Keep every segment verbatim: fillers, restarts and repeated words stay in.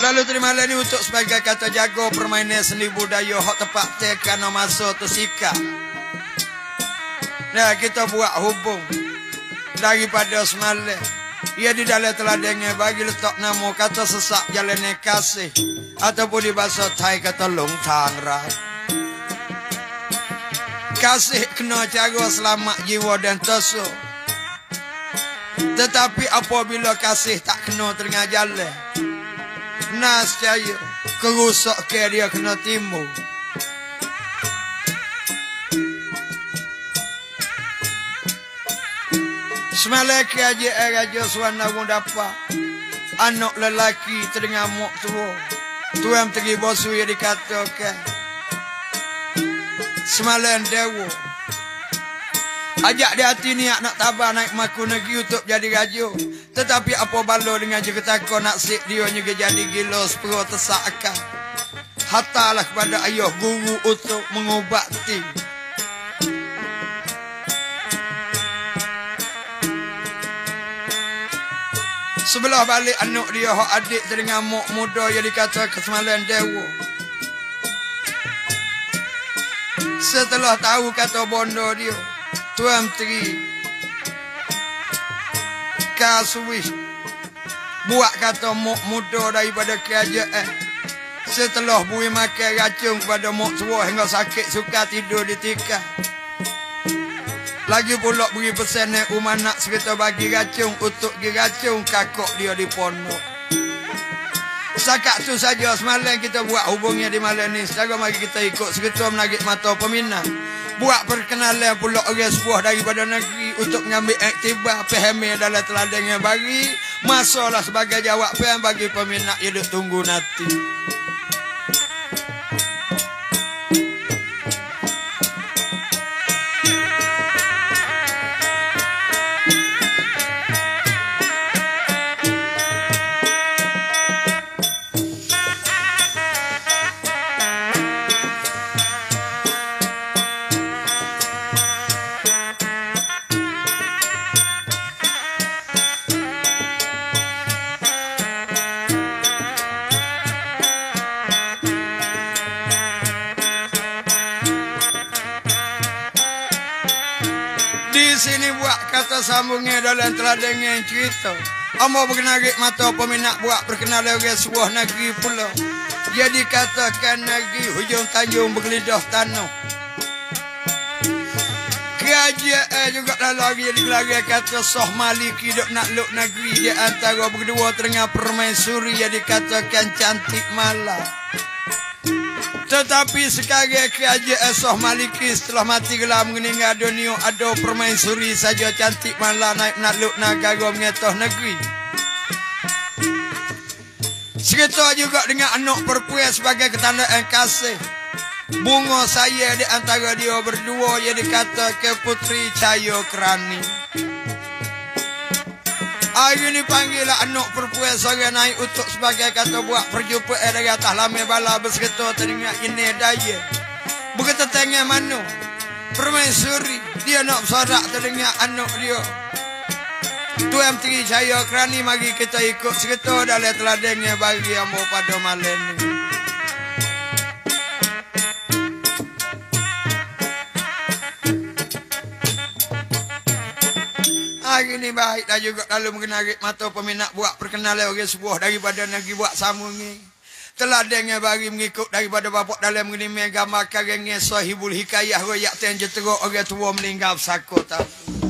Lalu terima kasih untuk sebagai kata jago permainan seni budaya hok tepat tekan masuk tu sika. Nah kita buat hubung daripada semalam. Ia di dalam teladengnya bagi letak nama kata sesak jalan kasih ataupun di bahasa Thai kata long tang rai. Kasih kena cara selamat jiwa dan teso. Tetapi apabila kasih tak kena tengah jalan, nas cahaya kerusak ke dia kena timbul. Semalam aja raja suana pun dapat anak lelaki tengah mok tua. Tuan tegi bosu yang dikatakan semalam dewa. Ajak dia hati ni nak tabah naik maku negeri untuk jadi raja. Tetapi apa balo dengan juga takut nak sik dia juga jadi gila sepuluh tersakkan. Hatalah kepada ayah guru untuk mengobati. Sebelah balik anak dia hak adik dengan mok muda yang dikata kesemalan dewa. Setelah tahu kata bondo dia, Tuan Menteri Kaswis buat kata mok muda daripada kerajaan. Setelah bui makan racun kepada mok tua hingga sakit suka tidur di tikar. Lagi pula beri pesan yang rumah nak serta bagi racun untuk diracun kakak dia di pondok. Sakat tu saja semalam kita buat hubungnya di malam ni. Sekarang mari kita ikut serta menagih mata peminat. Buat perkenalan pula orang sebuah daripada negeri untuk mengambil aktibar pahami dalam teladan yang bagi. Masalah sebagai jawab paham bagi peminat yang duk tunggu nanti. Sambungnya dalam teladan yang cerita. Amo berkenarik mata peminat buat perkenalan orang sebuah negeri pula. Jadi katakan negeri hujung tanjung bergelidah tanah. Kerajaan juga lagi jadi lagi kata Soh Maliki dok nak luk negeri di antara berdua tengah permaisuri yang dikatakan cantik malah. Tetapi sekarang kerajaan Soh Maliki setelah mati gelam meninggal dunia ada permaisuri saja cantik malah naik nakluk negara mengetoh negeri. Cerita juga dengan anak perempuan sebagai ketandaan kasih. Bunga saya di antara dia berdua yang dikatakan Putri Cahaya Kerani. Hari ini panggillah anak perempuan seorang naik untuk sebagai kata buat perjumpaan dari atas lamai bala berserta teringat ini daya. Begitu tengah mana permaisuri dia nak bersorak teringat anak dia. Tuan Menteri Cahaya Kerani mari kita ikut serta dalam teladannya bagi ambo pada malam ni. Hari ini baik dah juga lalu mengenarik mata peminat buat perkenalan orang sebuah daripada negeri buat sambungi. Teladannya bagi mengikut daripada bapak dalam mengenai gambar karangnya sahibul hikayah royak ten jetera orang tua meninggal sakut tahu.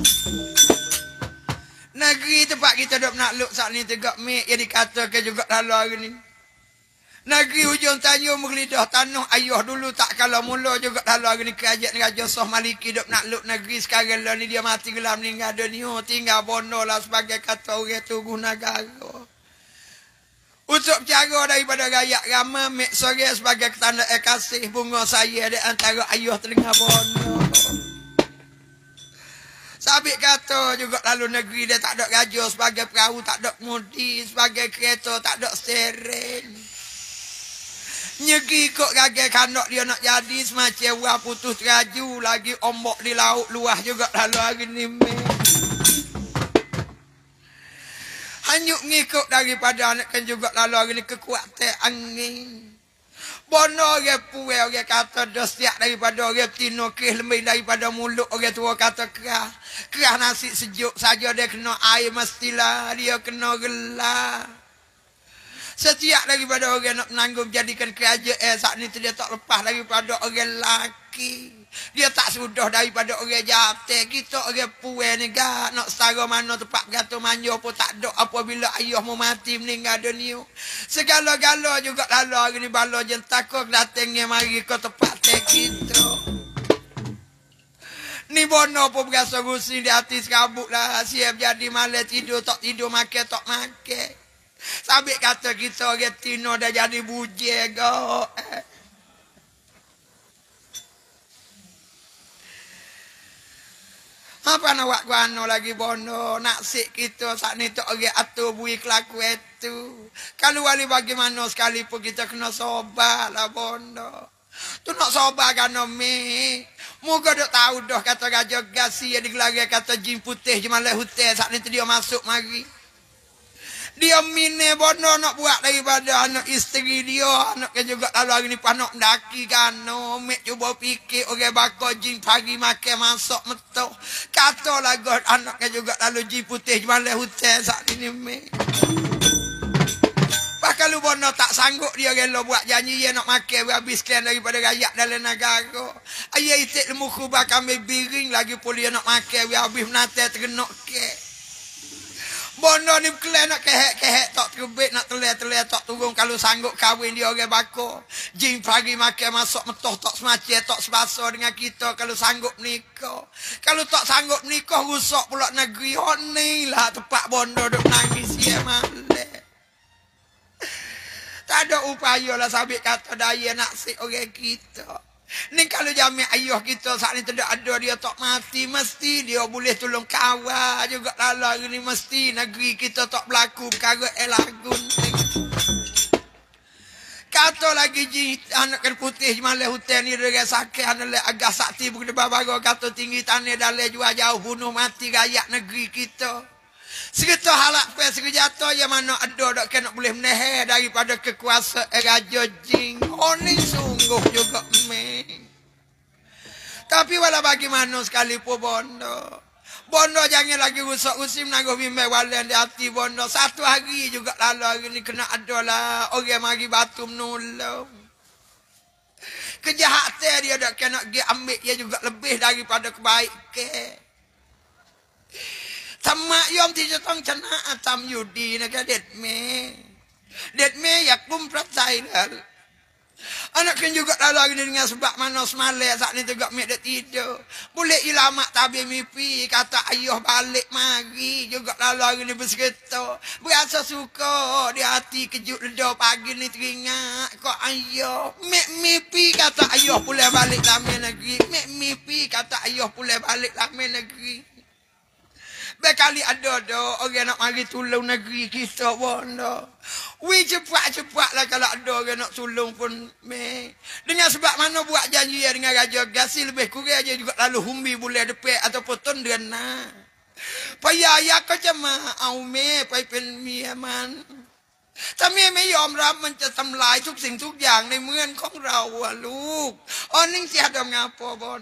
Negeri tempat kita dok nak luk saat ni tegak mik yang dikatakan juga lalu hari ni. Negeri hujung tanjung menggelidah tanah ayah dulu tak kalau mula juga lalu hari ni kerajaan Raja Soh Maliki dok nak luk negeri sekarang lah ni dia mati gelam meninggal dunia tinggal bono lah sebagai kata orang tunggu negara. Untuk cara daripada rakyat ramai mek sore sebagai ketanda kasih bunga saya di antara ayah telinga bono. Sabit kata juga lalu negeri dia tak ada raja sebagai perahu tak ada mudi sebagai kereta tak ada steering. Nyegi kok gagal kanak dia nak jadi semacam wah putus teraju lagi ombak di laut luah juga lalu hari ni. Anyuk ngikut daripada anak kan juga lalu hari ni kekuatan angin. Bono orang puwe orang kata dosiak daripada orang tino kih lebih daripada mulut orang tua kata kerah. Kerah nasi sejuk saja dia kena air mestilah dia kena gelar. Setiap daripada orang nak menanggung jadikan kerajaan saat ni dia tak lepas daripada orang lelaki. Dia tak sudah daripada orang jatuh. Kita orang puwe ni gak nak setara mana tempat berkata manja pun tak ada apabila ayah mu mati meninggal dunia. Segala-gala juga lalu hari ni bala jen takut datangnya mari ke tempat kita. Ni bono pun berasa gusi di hati serabut lah. Siap jadi malam tidur tak tidur makan tak makan. Sambil kata kita orang tino dah jadi bujang kau. Apa nak buat guano lagi bono? Naksik kita saat ni tak orang atur bui kelaku itu. Kalau wali bagaimana sekalipun kita kena sobat lah bono. Tu nak sobat kan mi. Muka dok tahu dah kata Raja Gasi yang digelari kata jin putih je malah hutan saat ni dia masuk mari. Dia mine bono nak buat daripada anak isteri dia. Anak kan juga lalu hari ni panak daki kan. No, mek cuba fikir orang bakal jin pagi makan masuk metok. Kata lah God anak kan juga lalu jin putih malah hutan saat ini mek. Bahkan lu bono tak sanggup dia rela buat janji dia nak makan habiskan daripada rakyat dalam negara. Ayah itik lemu kubah kami biring lagi pun dia nak makan habis menata tergenok ke. Bono ni kelen nak kehek-kehek tak terbit nak teler-teler tak turun kalau sanggup kahwin dia orang bakor. Jin pagi makan masuk metoh tak semacam tak sebasa dengan kita kalau sanggup nikah. Kalau tak sanggup nikah rusak pula negeri. Oh ni lah tempat bondo duk nangis ya malah. Tak ada upaya lah sabit kata daya naksik orang kita. Ni kalau jamin ayah kita saat ni tidak ada dia tak mati. Mesti dia boleh tolong kawal juga lalu ni. Mesti negeri kita tak berlaku perkara elagun. Kata lagi ji anak kan putih malah hutan ni dengan sakit. Anak agak sakti bukan babago kata tinggi tanah dalam jual jauh bunuh mati rakyat negeri kita. Segitu halak pe sekejata yang mana ada dak kena boleh menehe daripada kekuasaan Raja Jin. Oh ni sungguh juga me. Tapi wala bagaimana sekalipun bondo. Bondo jangan lagi rusak usim nangguh bimbang walen di hati bondo. Satu hari juga lalu hari ni kena ada lah orang mari batu menolong. Kejahatan dia dak kena pergi ambil dia juga lebih daripada kebaikan. Tamak yom tidak tong cana atam yudi naga det me, det me yak pun percaya lah. Anak kan juga lalu ni dengan sebab mana semalam saat ni tegak mek det tidur. Boleh ilamak tabi mimpi kata ayah balik mari juga lalu ni berseketo. Berasa suka di hati kejut ledo pagi ni teringat kok ayah mek mimpi kata ayah boleh balik lama negeri. Mek mimpi kata ayah boleh balik lama negeri. Bekali ada dah orang nak mari tolong negeri kita bondo. Wi cepat-cepat lah kalau ada orang nak tolong pun me. Dengan sebab mana buat janji dengan Raja Gasi lebih kurang aja juga lalu humbi boleh depek ataupun tondena. Payah ya kau cuma au me pai pen mi man. ถ้าแม่ไม่ยอมรับมันจะทำลายทุกสิ่งทุกอย่างในเมืองของเราอ่ะลูกอ๋อนิ่งเสียดำงาปอบอน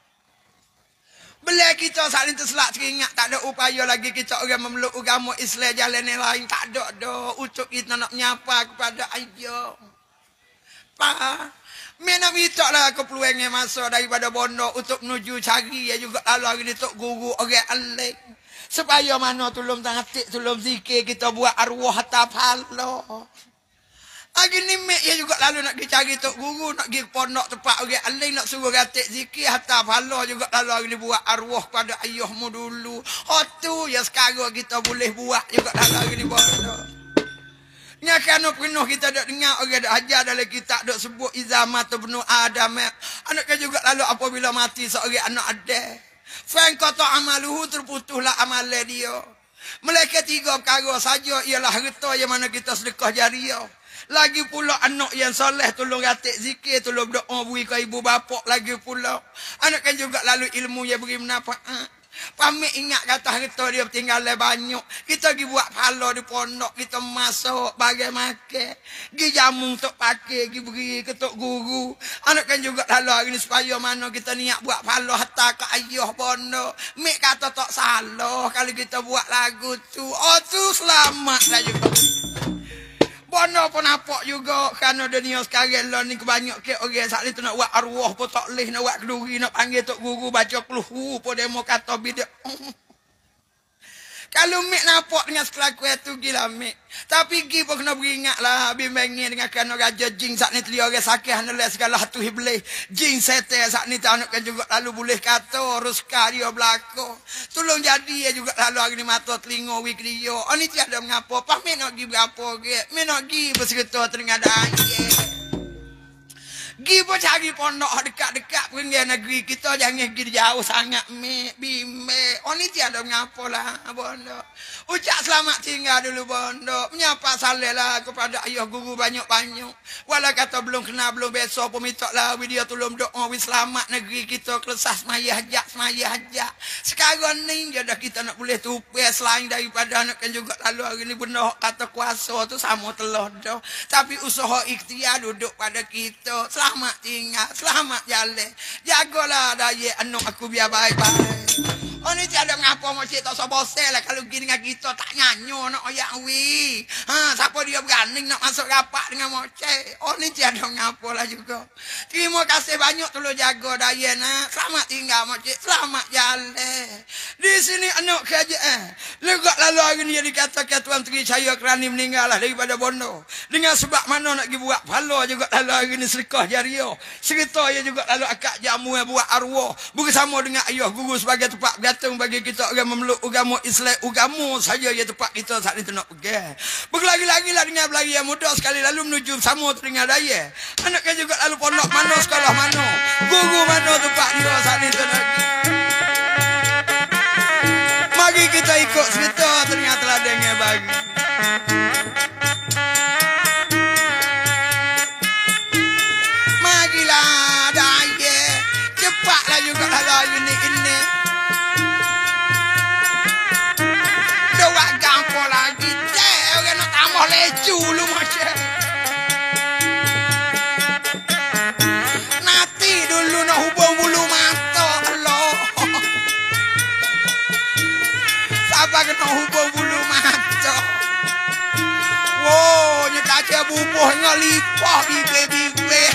Bila kita saling terselak teringat tak ada upaya lagi kita orang memeluk agama Islam jalan yang lain tak ada dah untuk kita nak menyapa kepada ayah. Pa, mana minta lah ke peluang yang masuk daripada bondo untuk menuju cari ya juga lalu hari ni tok guru orang alik. Supaya mana tolong tangatik tolong zikir kita buat arwah hatta pahala. Lagi ni mek ya juga lalu nak pergi cari tok guru, nak pergi pondok tempat orang alim, nak suruh gatik zikir, hatta pahala juga lalu hari ni buat arwah pada ayahmu dulu. Oh tu ya sekarang kita boleh buat juga lalu hari ni pondok. Nya kanu penuh kita dak dengar orang dak ajar dalam kitab dak sebut izamat ibnu Adam. Anak kan juga lalu apabila mati seorang anak ada. Fan kata amaluhu terputuslah amalan dia. Malaikat tiga perkara saja ialah harta yang mana kita sedekah jariah. Lagi pula anak yang soleh tolong gatik zikir, tolong doa beri ke ibu bapa lagi pula. Anak kan juga lalu ilmu yang beri manfaat. Pamit ingat kata kita dia tinggal banyak. Kita pergi buat pala di pondok. Kita masuk bagai makan. Pergi jamu untuk pakai. Pergi beri ketuk guru. Anak kan juga lalu hari ni supaya mana kita niat buat pala hatta ke ayah pondok. Mek kata tak salah kalau kita buat lagu tu. Oh tu selamat lah juga. Bono pun nampak juga kerana dunia sekarang lah ni kebanyak ke orang saat ni tu nak buat arwah pun tak boleh, nak buat keduri, nak panggil tok guru baca keluhu pun demo kata bidak. Kalau Mek nampak dengan sekelaku itu gila Mek. Tapi Gi pun kena beringat lah. Bimbangnya dengan kerana raja jing saat ni telia orang sakit. Hanalah segala hatu hiblis. Jing setel saat ni tak kan juga lalu boleh kata. Ruska dia belakang. Tolong jadi ya juga lalu hari ni mata telinga wik dia. Oh ni tiada mengapa. Pak Mek nak pergi berapa ke? Mek nak pergi berserta teringat daya. Gi pun cari pondok dekat-dekat pergi negeri kita jangan pergi jauh sangat Mek bimbang. Oh ni tiada mengapa lah pondok. Ucap selamat tinggal dulu pondok. Menyapa saleh lah kepada ayah guru banyak-banyak. Walau kata belum kenal belum besok pun minta lah dia tolong doa wis selamat negeri kita kelesah semaya hajat semaya hajat. Sekarang ni je dah kita nak boleh tupai selain daripada nak kan juga lalu hari ni benar kata kuasa tu sama telah dah. Tapi usaha ikhtiar duduk pada kita. Selamat tinggal, selamat jalan. Jagalah daya anak aku biar baik-baik. Oh ni tiada mengapa macam tak sebosel lah kalau pergi dengan kita tak nyanyo nak oyak wi. Ha siapa dia berani nak masuk rapat dengan mocek. Oh ni tiada mengapa lah juga. Terima kasih banyak tolong jaga daya nak. Selamat tinggal mocek, selamat jalan. Di sini anak kerja eh. Legak lalu hari ni dikatakan Tuan Tri Cahaya Kerani meninggal lah daripada Bondo. Dengan sebab mana nak pergi buat pala juga lalu hari ni sedekah jariah. Cerita ya juga lalu akak jamu yang buat arwah bersama dengan ayah guru sebagai tempat bergantung bagi kita orang memeluk agama Islam. Agama saja ya tempat kita saat ini nak pergi. Berlagi-lagi lah dengan belagi yang muda sekali lalu menuju sama teringat daya. Anak kan juga lalu pondok mana sekolah mana. Guru mana tempat dia saat ini nak pergi. Mari kita ikut cerita teringat telah dengan bagi. Marilah daya. Cepatlah juga lah ini ini. Dua gampang lagi. Dek orang nak tambah lecu lu macam. Nanti dulu nak hubung bulu mata Allah. Siapa kena hubung bulu mata. Wow, ni tak ada bubuh dengan lipah bibir-bibir.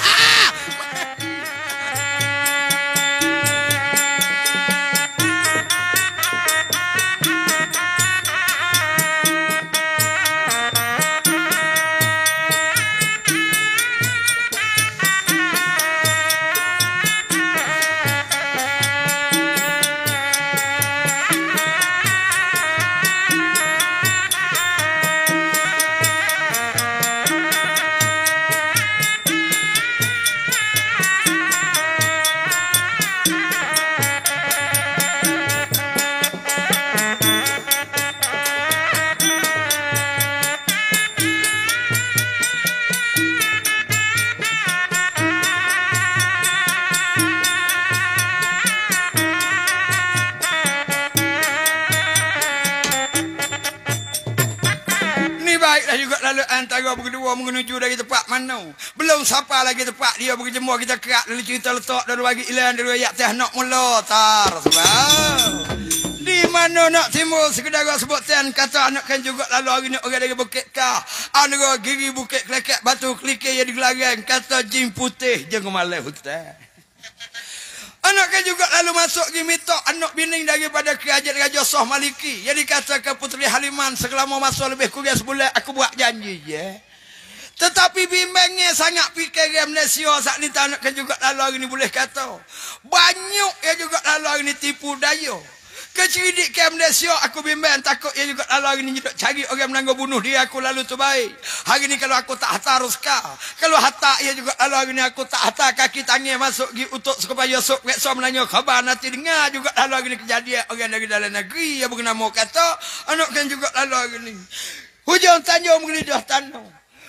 Antara berdua menuju dari tempat mana. Belum siapa lagi tempat dia berjemur kita kerak dari cerita letak dari bagi ilan dari ayat teh nak mula tar sebab di mana nak timbul sekedar sebutan kata anak kan juga lalu hari ni orang dari Bukit Kah anak gigi Bukit Kelekek Batu Kelike yang digelarang kata jin putih jangan malah hutan. Anak kan juga lalu masuk di mitok anak bining daripada kerajaan Raja Soh Maliki. Yang dikatakan Puteri Haliman selama masa lebih kurang sebulan aku buat janji ya. Tetapi bimbangnya sangat fikir amnesia saat ni anak kan juga lalu hari ni boleh kata. Banyak yang juga lalu hari ni tipu daya. Keceridik ke amnesia aku bimbang takut ya juga lalu hari ni cari orang menanggung bunuh dia aku lalu tu baik. Hari ni kalau aku tak hantar Ruska. Kalau hantar ya juga lalu hari ni aku tak hantar kaki tangan masuk pergi untuk supaya sok reksa menanya khabar nanti dengar juga lalu hari ni kejadian orang dari dalam negeri yang bernama kata anak kan juga lalu hari ni. Hujung tanjung menggelidah tanah.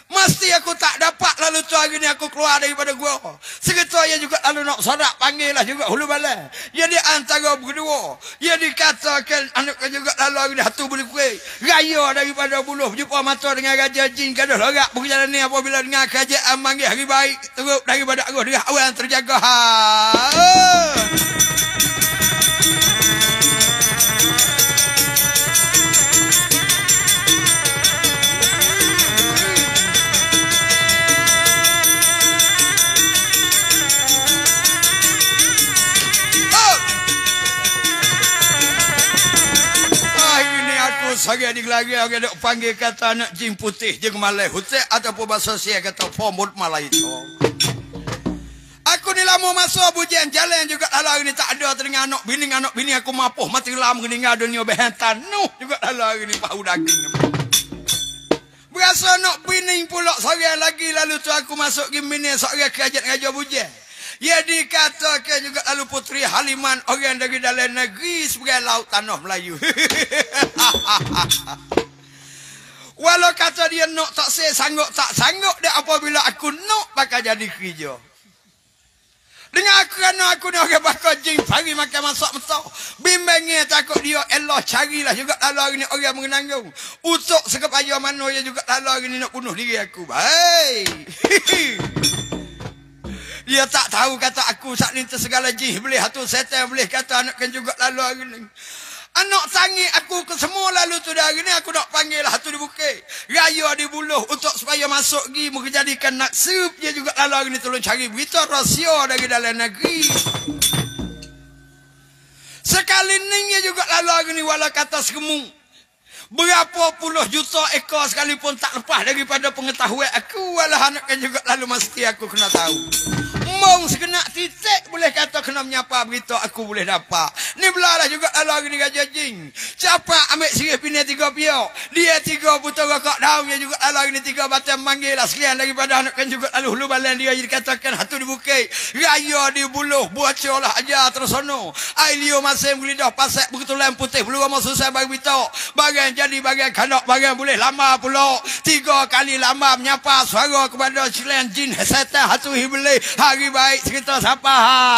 Mesti aku tak dapat lalu tu hari ni aku keluar daripada gua. Seketanya juga lalu nak sorak panggil lah juga hulu bala. Jadi antara berdua. Dia dikatakan anak juga lalu hari ni hatu boleh kuih. Raya daripada buluh. Jumpa mata dengan Raja Jin. Kadah lorak perjalanan ni apabila dengan kerajaan manggil hari baik. Teruk daripada arus dengan awan terjaga. Ha. Saya digelagi orang dok panggil kata anak jin putih jeung malai hutek ataupun bahasa sia kata pomut malai itu. Aku ni lama masa bujian jalan juga ala ni tak ada teringat anak bini anak bini aku mapuh mati lama meninggal dunia behantan nuh juga ala ni pau daging. Berasa anak bini pula seorang lagi lalu tu aku masuk ke bini seorang kerajaan Raja Bujian. Ia dikatakan juga lalu Putri Haliman orang dari dalam negeri sebagai laut tanah Melayu. Walau kata dia nak tak saya sanggup tak sanggup dia apabila aku nak bakal jadi kerja. Dengan aku kerana aku ni orang bakal jing pagi makan masak masak. Bimbangnya takut dia Allah carilah juga lalu hari ni orang mengenanggung. Utuk sekepaya mana dia juga lalu hari ni nak bunuh diri aku. Baik. Dia tak tahu kata aku saat ni segala jih boleh hatu setan boleh kata anak kan juga lalu hari ni. Anak tangi aku ke semua lalu tu dah hari ni aku nak panggil hatu di bukit. Raya di buluh untuk supaya masuk gi menjadikan naksub dia juga lalu hari ni tolong cari berita rahsia dari dalam negeri. Sekali ni dia juga lalu hari ni walau kata semua. Berapa puluh juta ekor sekalipun tak lepas daripada pengetahuan aku. Walau anak kan juga lalu mesti aku kena tahu. Mong sekenak titik boleh kata kena menyapa berita aku boleh dapat. Ni belalah juga lalu hari ni Raja Jing. Capak ambil sirih pindah tiga piok. Dia tiga putar rokok daun. Dia juga lalu hari ni tiga batang manggil lah sekalian daripada anak kan juga lalu hulu balan dia dikatakan hatu di bukit. Raya di buluh. Bocor lah aja terus sono. Ailio masih gelidah pasak berketulan putih. Belum ramah susah bagi berita. Bagian jadi bagian kanak bagian boleh lama pula. Tiga kali lama menyapa suara kepada sekalian jin setan hatu hibeli. Hari baik cerita siapa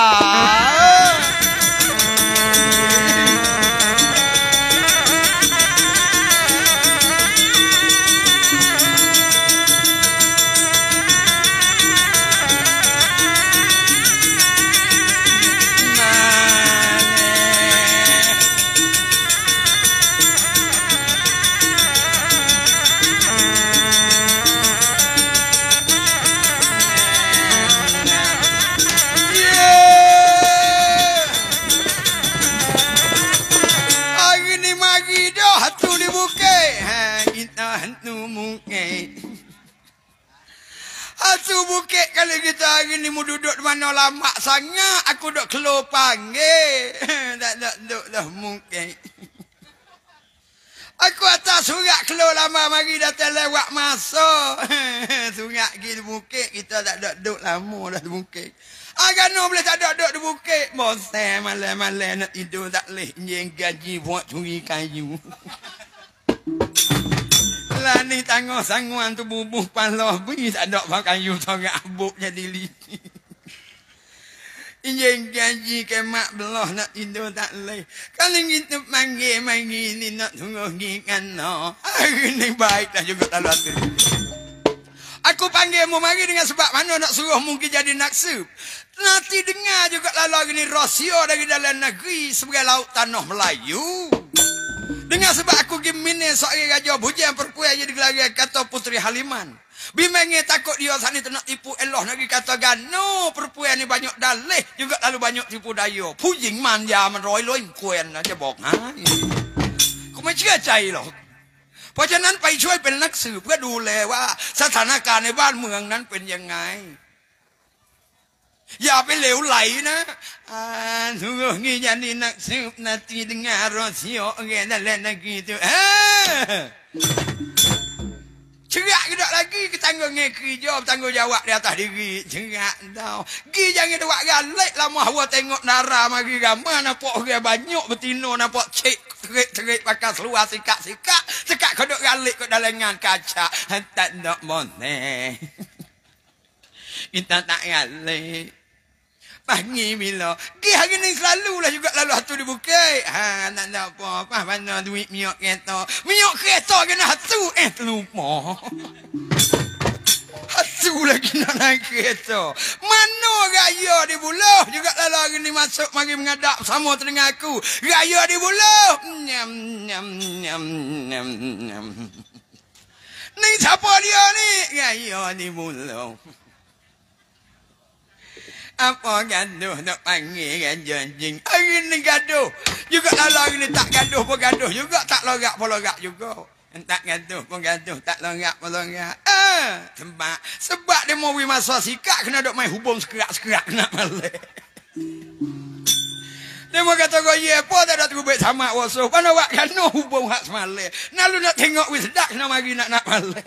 Hatu bukit kalau kita hari ni mau duduk di mana lama sangat aku duk keluar panggil. Tak tak duduk dah mungkin. Aku atas surat keluar lama mari datang lewat masa. Surat pergi di bukit kita tak duduk lama dah di bukit. Agak no boleh tak duduk di bukit. Bosan malam-malam nak tidur tak boleh. Jeng gaji buat curi kayu. Lah ni tangguh sangguan tu bubuh paloh beri tak ada pakai kayu torang abuk jadi liti. Injeng gaji ke mak belah nak tidur tak leh. Kalau kita panggil mari ni nak tunggu gikan no. Hari ni baik dah juga tak lalu. Aku panggil mu mari dengan sebab mana nak suruh mungkin jadi naksub. Nanti dengar juga lalu hari ni rahsia dari dalam negeri sebagai laut tanah Melayu. Dengan sebab aku gimini seorang Raja Bujian perempuan jadi gelari kata Putri Haliman. Bimbangnya takut dia saat ni nak tipu eloh negeri kata gano perempuan ni banyak dalih juga lalu banyak tipu daya. Pujing manja menroy-loy kuen aja bok. Ha. Kauไม่เชื่อใจหรอกเพราะฉะนั้นไปช่วยเป็นนักสืบเพื่อดูแลว่าสถานการณ์ในบ้านเมืองนั้นเป็นยังไงอย่าไปเหลวไหลนะอ่าทุกคนยันดีนักสืบนาทีดึงารอเสียวแกนั่นแหละนักกีตุเออ Cerak ke tak lagi ke tanggung ngekri jawab tanggung jawab di atas diri. Cerak tau. Gi jangan buat galak lama awak tengok darah mari ramai nampak orang banyak betina nampak cek terik-terik pakai seluar sikak-sikak. Sekak kodok galak kat dalam kaca. Tak nak boleh. Kita tak galak. Pagi bila gi hari ni selalulah juga lalu hatu dibuka. Ha nak nak apa apa mana duit miok kereta. Miok kereta kena hatu eh terlupa. Hatu lagi nak naik kereta. Mana raya di buluh juga lalu hari ni masuk mari mengadap sama telinga aku. Raya di buluh. Nyam nyam nyam nyam nyam. Ni siapa dia ni? Raya di buluh. Apa gaduh nak panggil gaduh anjing. Hari ni gaduh. Juga lalu hari ni tak gaduh pun gaduh juga. Tak lorak pun lorak juga. Tak gaduh pun gaduh. Tak lorak pun lorak. Ah, sebab, sebab dia mau pergi masa sikap. Kena duk main hubung sekerak-sekerak. Nak malai. Dia mau kata kau ye apa tak ada terubik sama wasuh. Mana wak gaduh hubung hak semalai. Nalu nak tengok wis sedak. Kena mari nak nak malai.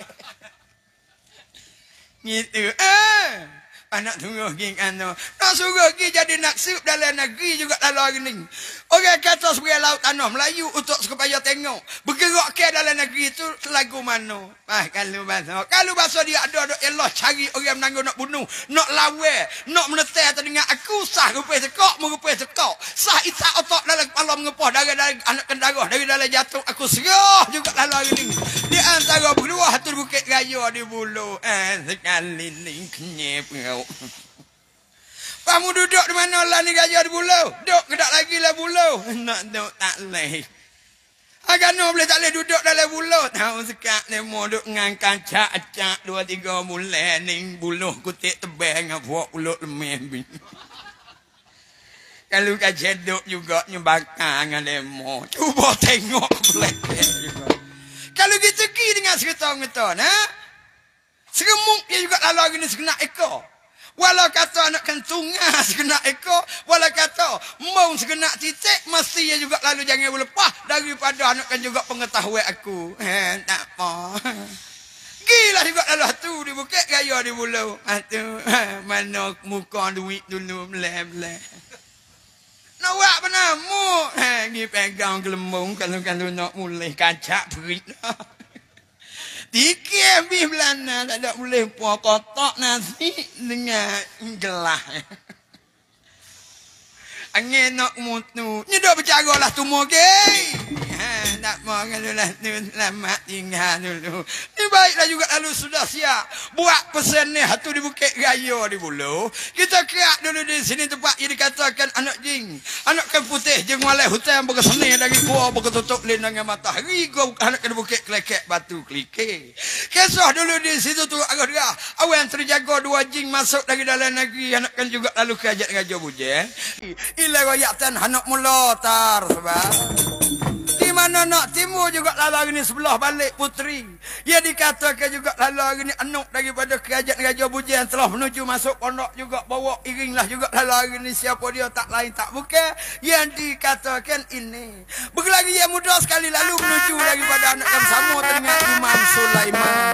Gitu. Ah. Anak tunggu geng ano. Nak suruh pergi jadi naksub dalam negeri juga lalu hari ni. Orang kata sebagai laut tanah Melayu untuk supaya tengok. Bergerak ke dalam negeri itu lagu mana. Ah, kalau bahasa. Kalau bahasa dia ada ada elah cari orang menanggung nak bunuh. Nak lawa. Nak menetai telinga aku sah rupai sekok. Merupai sekok. Sah isak otak dalam kepala mengepah. Dari dari anak kendarah. Dari dalam jatuh. Aku serah juga lalu hari ni. Di antara berdua hatu bukit raya di bulu. Eh, sekali ni kenyep. Kamu duduk di mana lah ni gajah di bulau? Duduk ke tak lagi lah bulau? Nak duduk tak boleh. Agak no boleh tak boleh duduk dalam bulau. Tahu sekat ni mau duduk dengan kancak-acak dua tiga bulan ni. Buluh kutik tebal dengan buat ulut lemah. Kalau kacau duduk juga nyebakar dengan lemo. Cuba tengok boleh juga. Kalau kita pergi dengan serta-ngeton, ha? Seremuk dia juga lalu hari ni sekenak ekor. Walau kata anak kentungan sekenak ekor. Walau kata mau sekenak titik. Mesti dia juga lalu jangan berlepas. Daripada anak kan juga pengetahuan aku. Eh, tak apa. Gila juga lalu tu di bukit gaya di bulu. Atu, mana muka duit dulu. Bleh-bleh. Nak buat apa namu? Eh, pergi pegang gelembung. Kalau-kalau nak mulai kacak perit. Tiga habis belana. Tak ada boleh puas kotak nasi dengan gelah. Angin nak mutu. Ni dah bercara lah tu mogey. Ha, tak mau kalau lah tu selamat tinggal dulu. Ni baiklah juga lalu sudah siap. Buat pesan ni hatu di Bukit Raya di Bulu. Kita kerak dulu di sini tempat yang dikatakan anak jing. Anak kan putih jeng walai hutan berkeseni dari gua berketutup lin dengan matahari. Gua anak kan bukit kelekek batu kelike. Kisah dulu di situ tu agak dia. Awan terjaga dua jing masuk dari dalam negeri. Anak kan juga lalu kerajaan Raja Bujen. Ila royatan anak mula tar sebab. Di mana nak timur juga lalu hari ni sebelah balik putri. Ia dikatakan juga lalu hari ni anak daripada kerajaan Raja Bujen telah menuju masuk pondok juga. Bawa iringlah juga lalu hari ni siapa dia tak lain tak bukan. Yang dikatakan ini. Berlagi yang muda sekali lalu menuju daripada anak yang sama dengan Imam Sulaiman.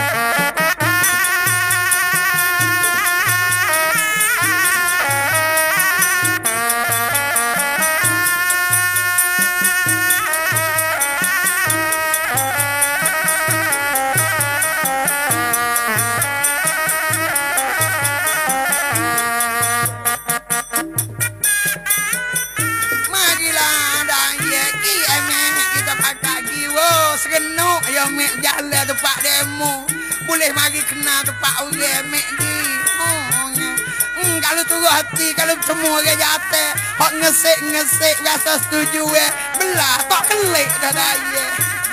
Segenuk ya mek jalan tempat demo. Boleh mari kenal tempat orang mek di. Oh, hmm, kalau turun hati kalau semua orang jatuh, hok ngesek-ngesek rasa setuju eh. Belah tak kelik dah daya.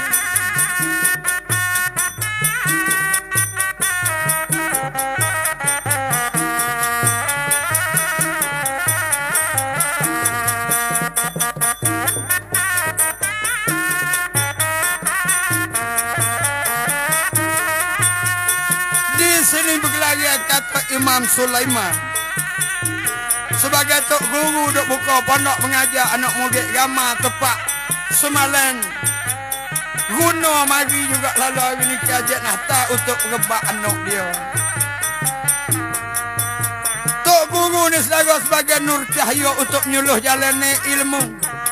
Sini berlari kata Imam Sulaiman sebagai tok guru duk buka pondok mengajar anak murid ramai tepat semalam Guna mari juga lalu hari ni kajian nata untuk rebak anak dia. Tok guru ni sedara sebagai nur cahaya untuk menyuluh jalan ilmu.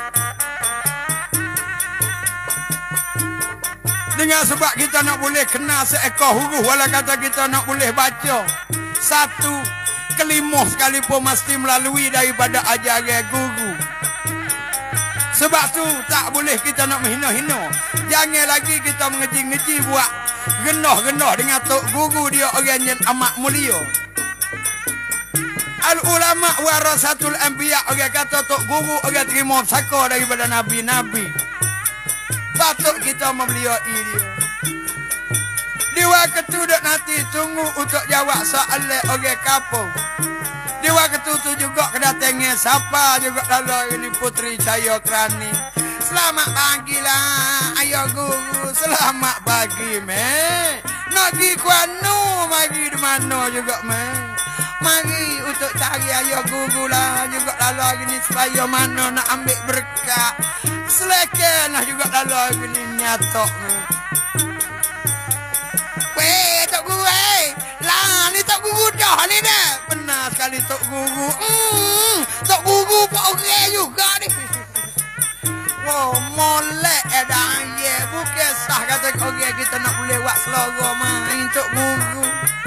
Dengan sebab kita nak boleh kenal seekor huruf, walau kata kita nak boleh baca satu kelima sekalipun mesti melalui daripada ajaran guru. Sebab tu tak boleh kita nak menghina-hina. Jangan lagi kita mengeji-ngeji buat genah-genah dengan tok guru dia orang yang amat mulia. Al-ulama warasatul anbiya, orang kata tok guru orang terima saka daripada nabi-nabi. Patut kita memelihara dia. Di waktu tu dok nanti tunggu untuk jawab soalan orang kampung. Di waktu tu juga kedatangan siapa juga lalu ini putri saya Kerani. Selamat pagi lah ayah guru. Selamat pagi me. Nagi kuanu mari di mana juga me. Mari untuk cari ayah guru lah juga lalu ini supaya mana nak ambil berkat. Selekan lah juga lalu ini nyatok me. Weh tok guru eh. Lah ni tok guru dah ni dah. Benar sekali tok guru. Hmm, tok guru pun okey juga ni. Wow, molek dah ye. Bukan sah kata okey kita nak boleh buat selera main tok guru.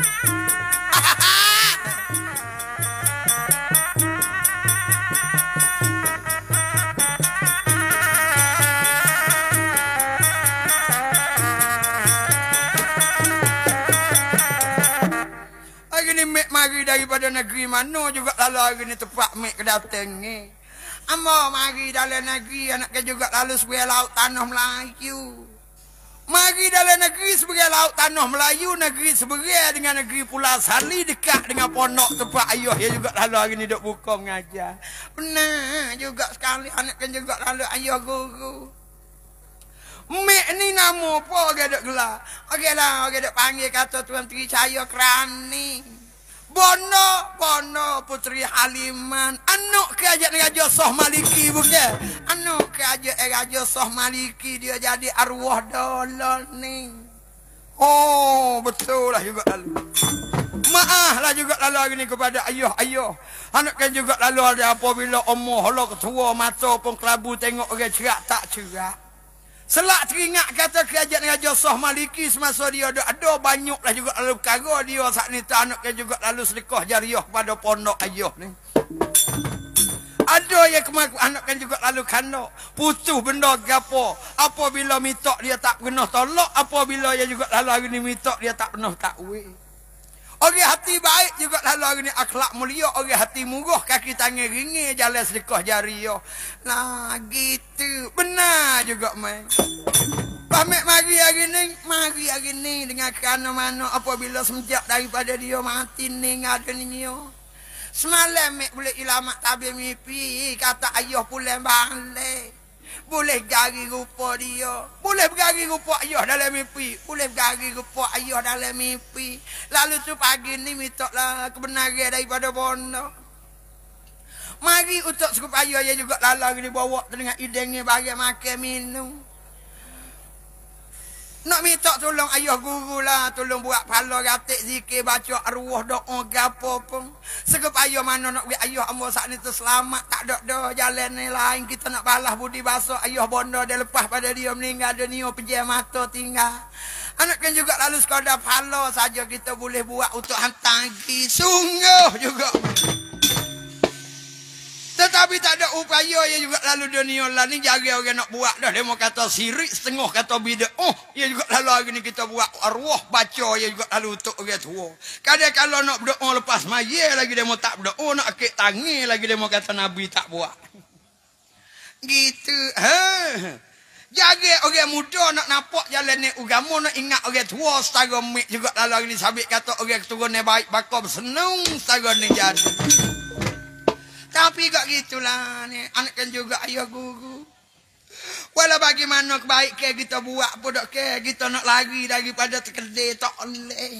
Mari daripada negeri mana juga lalu hari ni tempat mek kedatang ni. Amba mari dalam negeri anak ke juga lalu sebagai laut tanah Melayu. Mari dalam negeri sebagai laut tanah Melayu, negeri seberai dengan negeri Pulau Sali dekat dengan pondok tempat ayah ya juga lalu hari ni duk buka mengajar. Benar juga sekali anak ke juga lalu ayah guru. Mek ni nama apa orang duk gelar? Okeylah orang duk panggil kata Tuan Tri Cahaya Kerani. Bono, Bono Putri Haliman. Anak kerajaan Raja Shah Maliki bukan? Anak kerajaan Raja Shah Maliki dia jadi arwah dolar ni. Oh, betul lah juga lalu. Maaf lah juga lalu hari ni kepada ayah-ayah. Anak kan juga lalu ada apabila omong Allah ketua mata pun kelabu tengok orang cerak tak cerak. Selak teringat kata kerajaan Raja Shah Maliki semasa dia ada, ada banyaklah juga lalu perkara dia saat ni tak anak kan juga lalu sedekah jariah pada pondok ayah ni. Ada yang kemarin anak kan juga lalu kena putus benda gapo. Apabila minta dia tak pernah tolak, apabila dia juga lalu hari ni minta dia tak pernah takwil. Orang hati baik juga lalu hari ni akhlak mulia, orang hati murah, kaki tangan ringin, jalan sedekah jariah. Nah gitu, benar juga mai. Pamit mari hari ni, mari hari ni dengan kerana mana apabila semenjak daripada dia mati ni ada ni. Semalam mek boleh ilamat tabir mimpi, kata ayah pulang balik. Boleh gari rupa dia. Boleh bergari rupa ayah dalam mimpi. Boleh bergari rupa ayah dalam mimpi. Lalu tu pagi ni minta lah kebenaran daripada Bono. Mari untuk supaya dia juga lalang ni bawa dengan idengnya bagi makan minum. Nak minta tolong ayah guru lah. Tolong buat pala ratik zikir baca arwah doa gapo pun. Supaya mana nak buat ayah amba saat ni tu selamat. Tak ada dah jalan ni lain. Kita nak balas budi basuh ayah Bondo dia lepas pada dia meninggal dunia pejam mata tinggal. Anak kan juga lalu sekadar pala saja kita boleh buat untuk hantar pergi. Sungguh juga. Tetapi tak ada upaya ya juga lalu dunia lah ni jaga orang nak buat dah. Dia mau kata sirik setengah kata bida. Oh, ya juga lalu hari ni kita buat arwah baca ya juga lalu untuk orang tua. Kadang kalau nak berdoa lepas maya lagi dia mau tak berdoa, nak akik tangi lagi dia mau kata Nabi tak buat. Gitu. Ha. Jaga orang muda nak nampak jalan ni agama, nak ingat orang tua setara mik juga lalu hari ni sabit kata orang keturunan baik bakal bersenang setara ni jadi. Tapi kok gitulah ni, anak kan juga ayah guru. Walau bagaimana kebaikan kita buat pun tak ke, kita nak lari daripada terkedai tak boleh.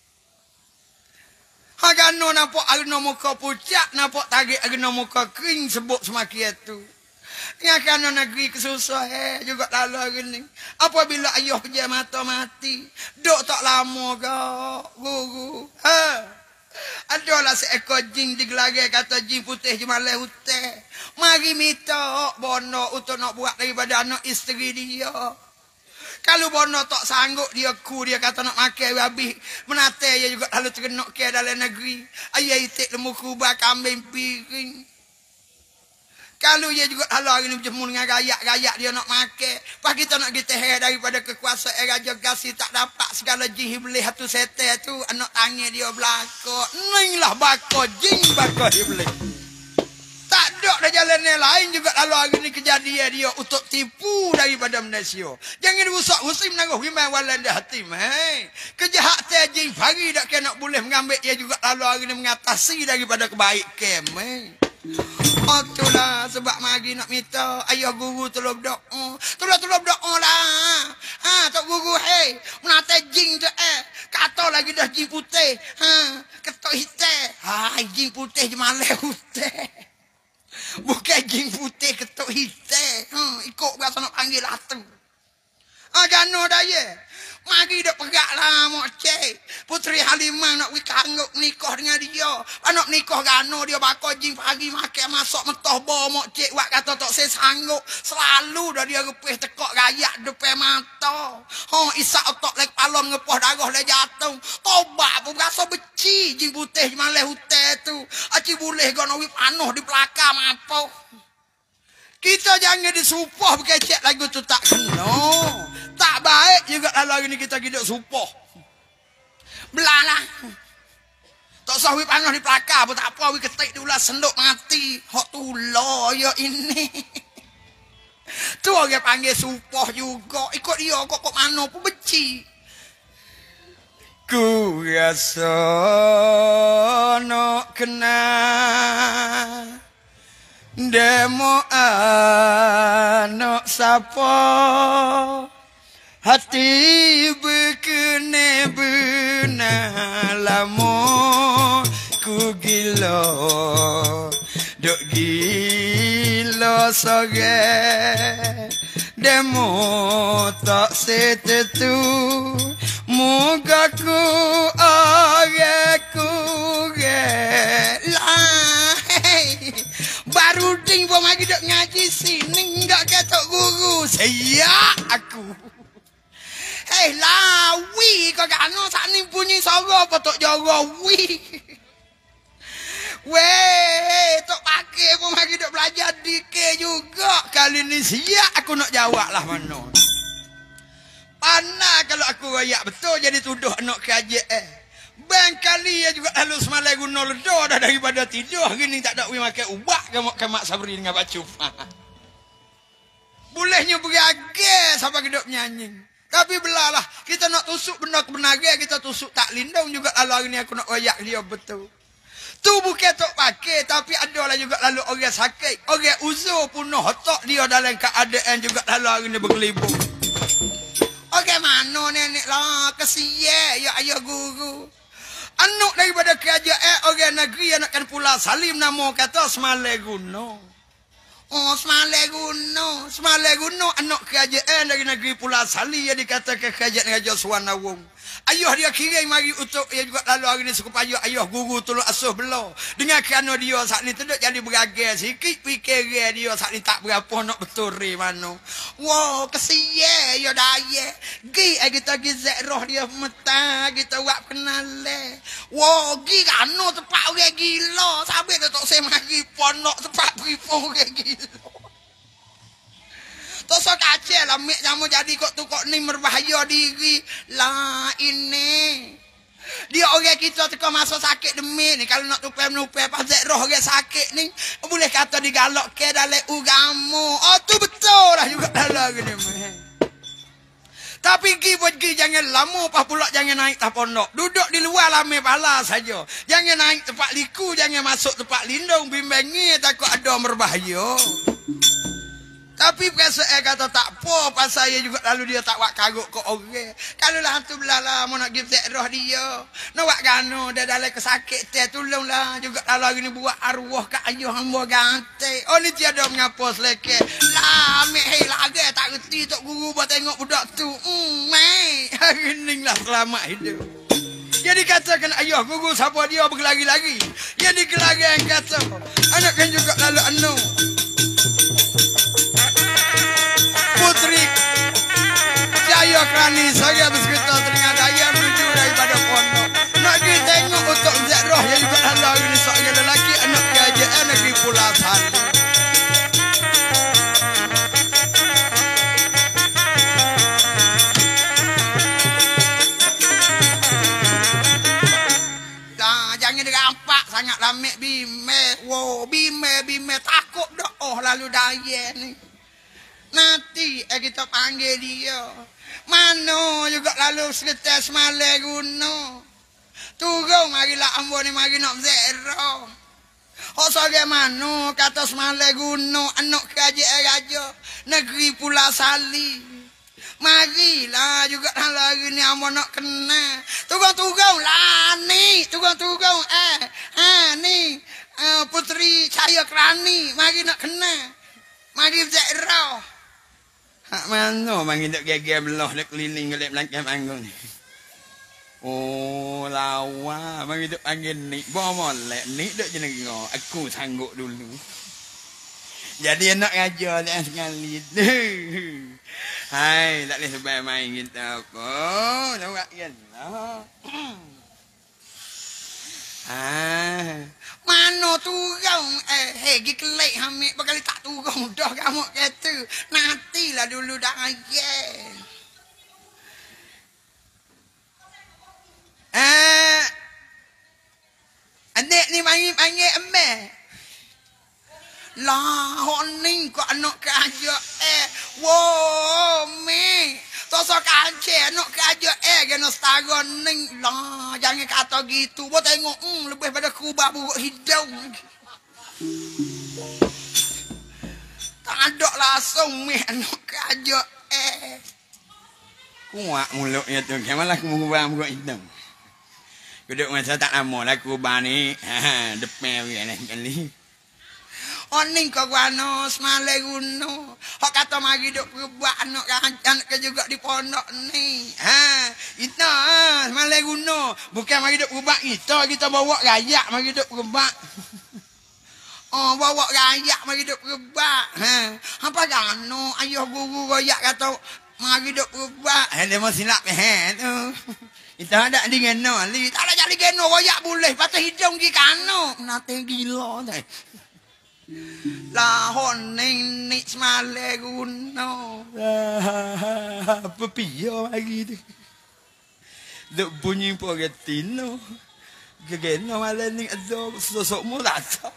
Hagano nampak agno muka pucat, nampak tarik agno muka kering sebut semakin itu. Yang kan negeri kesusah eh, juga lalu gini. Apabila ayah kerja mata mati, dok tak lama kau, guru. Ha. Adalah seekor jin digelagai kata jin putih jemalai huteh. Mari minta bono untuk nak buat daripada anak isteri dia. Kalau bono tak sanggup dia ku dia kata nak makan habis menate dia juga lalu terkenok ke dalam negeri. Ayah itik lemu kubah kambing piring. Kalau dia juga halau hari ni berjemur dengan rakyat-rakyat dia nak makan. Pas kita nak diteher daripada kekuasaan Raja Gasi tak dapat segala jin iblis hatu setan tu. Anak tangan dia belakang. Ni lah bakal jin bakal iblis. Tak ada dah jalan yang lain juga lalu hari ni kejadian dia untuk tipu daripada Malaysia. Jangan rusak musim nangguh rimai walan dah hati. Hey. Kejahatan jin pagi tak kena nak boleh mengambil dia juga lalu hari ni mengatasi daripada kebaikan. Hey. Oh itulah sebab mari nak minta ayah guru tolong doa. Tolong tolong doa lah. Ha tok guru hei, menata jin tu eh. Kata lagi dah jin putih. Ha ketok hitam. Hai jin putih je malah putih. Bukan jin putih ketok hitam. Ha ikut biasa nak panggil atu. Ah jano dah ye. Mari dak peraklah mak cik. Puteri Halimah nak wi kangguk nikah dengan dia. Anak nikah gano dia bakal jing pagi makan masak mentah ba mak cik wak kata tak saya sanggup. Selalu dah dia repih tekak rakyat depan mata. Ha isak otak lek palon ngepah darah le jatuh. Tobat pun rasa beci jing putih malah hutan tu. Aci boleh gono wi panuh di belakang apa. Kita jangan disumpah berkecek lagu tu tak kena. Tak baik juga kalau hari ni kita hidup sumpah. Belalah. Tak usah wi panas di pelakar pun tak apa. Wi ketik diulah senduk mati. Hak tulah ya ini. Tu orang panggil sumpah juga. Ikut dia kok kok mana pun benci. Ku rasa nak kenal. Demo anak sapa hati berkene benar lama ku gila dok gila sore demo tak setetu muka ku ageku gelah baru ding pun lagi dok ngaji sini enggak ketok guru saya aku. Hei lawi kau kano sak ni bunyi suara apa tok jaga wi. Weh tok pakai pun lagi dok belajar dikit juga kali ni siap aku nak jawab lah mana. Panah kalau aku royak betul jadi tuduh anak kajian eh. Bang kali ya juga lalu semalam guna ledo dah daripada tidur gini tak ada makan ubak ke mak kemak sabri dengan bacu. Bolehnya beragai sampai hidup nyanyi. Tapi belalah kita nak tusuk benda kebenaran kita tusuk tak lindung juga lalu hari ni aku nak royak dia betul. Tu bukan tok pakai tapi ada lah juga lalu orang sakit, orang uzur punah otak dia dalam keadaan juga lalu hari ni bergelibung. Okey mana nenek lah kesian ya ayah guru. Anak daripada kerajaan orang negeri anakkan pula Salim nama kata Semalai Guno. Oh Semalai Guno, Semalai Guno anak kerajaan dari negeri Pulau Sali yang dikatakan kerajaan Raja Suwanawong. Ayah dia kirim mari untuk ia juga lalu hari ni supaya ayah guru tolong asuh belah. Dengan kerana dia saat ni terduk jadi beragai sikit fikir dia saat ni tak berapa nak betul re mana. Wow kesian ya daya. Gi kita gizek roh dia meta kita buat kenal le. Wow gi kano tempat orang gila sampai tak saya mari ponok tempat pripun orang gila. Toso kacau lah mek kamu jadi kok tu kok ni berbahaya diri lah ini. Dia orang kita teka masa sakit demi ni kalau nak tupai-nupai pasal roh orang sakit ni boleh kata digalak ke dalam ugamu. Oh tu betul lah juga dalam gini meh. Tapi gi buat gi jangan lama pas pula jangan naik tak pondok. Duduk di luar lama pala saja. Jangan naik tempat liku, jangan masuk tempat lindung bimbangi takut ada berbahaya. Tapi perasaan eh kata tak apa, pasal saya juga lalu dia tak wak karuk ke orang. Kalau lah hantu belala mau nak give roh dia. Nak wak gano dia dalam kesakit teh tolonglah juga lalu hari ni buat arwah kat ayah hamba ganti. Oh ni tiada mengapa seleke. Lah ambil hei lagi tak reti tok guru buat tengok budak tu. Hmm, mai. Hari ni lah selamat hidup. Jadi katakan ayah guru siapa dia berlari-lari. Jadi kelari yang kata. Anak kan juga lalu anu. Putri Jaya Krani saya habis kita teringat daya menuju daripada pondok. Nak pergi tengok untuk Zek Roh yang juga halau ini seorang lelaki anak kerajaan negeri Pulau Sari. Dah jangan dirampak sangat lamek bime. Wow bime bime takut dah oh lalu daya ni. Nanti eh, kita panggil dia. Mano juga lalu sekitar semalam guna. Turun marilah ambo ni mari nak zero. Oh bagaimana kata semalam guna anak kerajaan raja negeri Pulau Sali. Marilah juga hari ni ambo nak kena. Turun-turun lah ni. Turun-turun eh. Ha ni. Uh, Putri Jaya Krani mari nak kena. Mari zero. Hak mana mangi dok geger belah dok keliling gelap belakang panggung ni. Oh lawa mangi dok panggil ni. Bawa molek ni dok jenengo. Aku sanggup dulu. Jadi anak raja dah sekali. Hai, tak boleh sebab main kita apa. Nampak kan? Ah. Mana turun eh hei gi kelek ambil bakal tak turun dah kamu kata nantilah dulu dah ayat eh adik ni panggil-panggil embel lah honing kok anak kerja eh wow me tosok kancing anak kerja eh kena setara ning lah jangan kata gitu buat tengok hmm, lebih pada kubah buruk hidung tak ada langsung meh anak kerja eh kuat mulutnya tu kemalah kubah buruk hidung duduk masa tak lama lah kubah ni ha depan kali oning kau guano semale guno. Hak kata mari duk perbuat anak anak ke juga di pondok ni. Ha, kita ha, semale guno. Bukan mari duk perbuat kita, kita bawa rakyat mari duk perbuat. Oh, bawa rakyat mari duk perbuat. Ha, apa gano ayah guru rakyat kata mari duk perbuat. Eh, dia mesti nak eh tu. Kita ada dengan no, li tak ada jadi geno rakyat boleh patah hidung gi kano. Nate gila dah. Lahon ning nik semale guno. Apa pia lagi tu. Duk bunyi pogetino. Gegeno malah ning azo sosok mu rasa.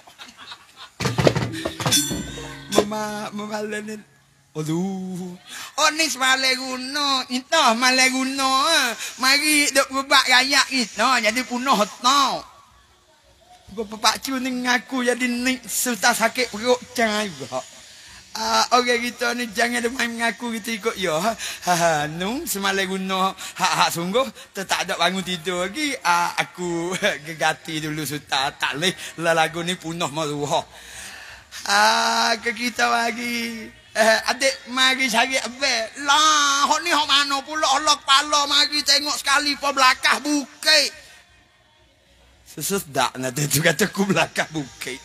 Mama mama len. Aduh. Oh ning semale guno. Kita male guno. Mari duk bebak rakyat kita jadi punah tau. Bapak cu ni ngaku jadi ni serta sakit perut jangan juga. Ah orang kita ni jangan ada main mengaku kita ikut ya. Ha ha nu semalam guna hak-hak sungguh tak ada bangun tidur lagi. Ah aku gegati dulu suta tak leh lagu ni punah maruha. Ah ke kita lagi. Eh adik mari cari abang. Lah hok ni hok mana pula Allah kepala mari tengok sekali po belakang bukit. Sesedak nanti tu kata ku belakang bukit.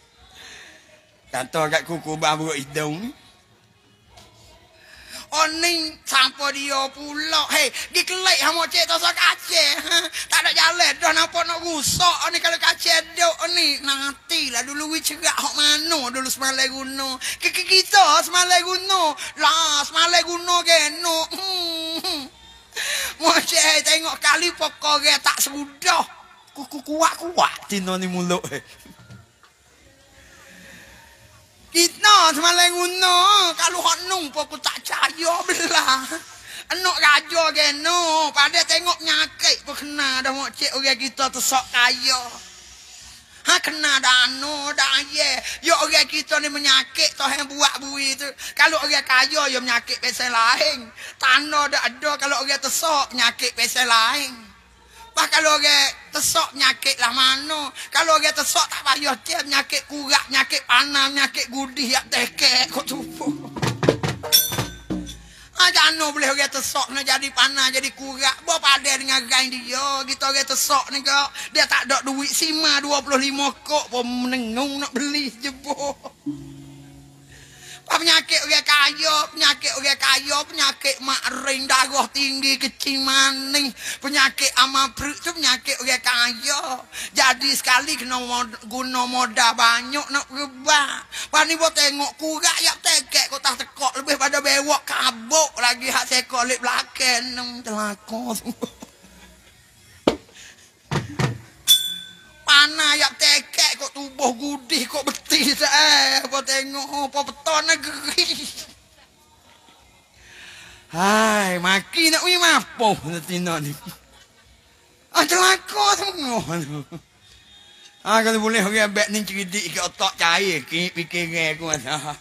Kata kat kuku bang buruk hidung ni. Oh ni sampai dia pula. Hei, di kelek hama cik tak usah kacik. Ha? Tak ada jalan dah nampak nak rusak ni kalau kacik duk ni. Nantilah dulu we cerak hok mano dulu semalam guna. Kiki kita semalam guna. Lah semalam guna geno. Hmm. Mo cik tengok kali pokok tak semudah. Kuku kuat-kuat tino ni mulut. Kita semalam guna kalau hak nung pokok tak caya belah. Anak raja geno pada tengok nyakit pun kena dah mak cik orang kita tu sok kaya. Ha dah kena dano dah ye. Yo orang kita ni menyakit toh yang buat bui tu. Kalau orang kaya yo menyakit pasal lain. Tanah dah ada kalau orang tesok penyakit pasal lain. Bah kalau orang tesok penyakit lah mana. Kalau orang tesok tak payah dia penyakit kurak, penyakit panah, penyakit gudih yak tekek kok tubuh. Jangan boleh orang tesok nak jadi panah jadi kurak. Bawa pada dengan gain dia. Kita orang tesok ni kok. Dia tak ada duit sima dua puluh lima kok pun menengung nak beli je boh. Penyakit orang kaya, penyakit orang kaya, penyakit mak ring, darah tinggi, kecil maning, penyakit amal perut tu penyakit orang kaya. Jadi sekali kena guna modal banyak nak berubah. Pani buat tengok kurak yak tekek kau tak tekok lebih pada bewok kabuk lagi hak sekok lip belakang nang telako. Panah yak tekek kok tubuh gudih kok betis eh apa tengok apa beton negeri. Hai maki nak wi mapo tino ni. Ah celaka semua tu. Ah kalau boleh orang bet ni cerdik ke otak cair ki fikir aku masa.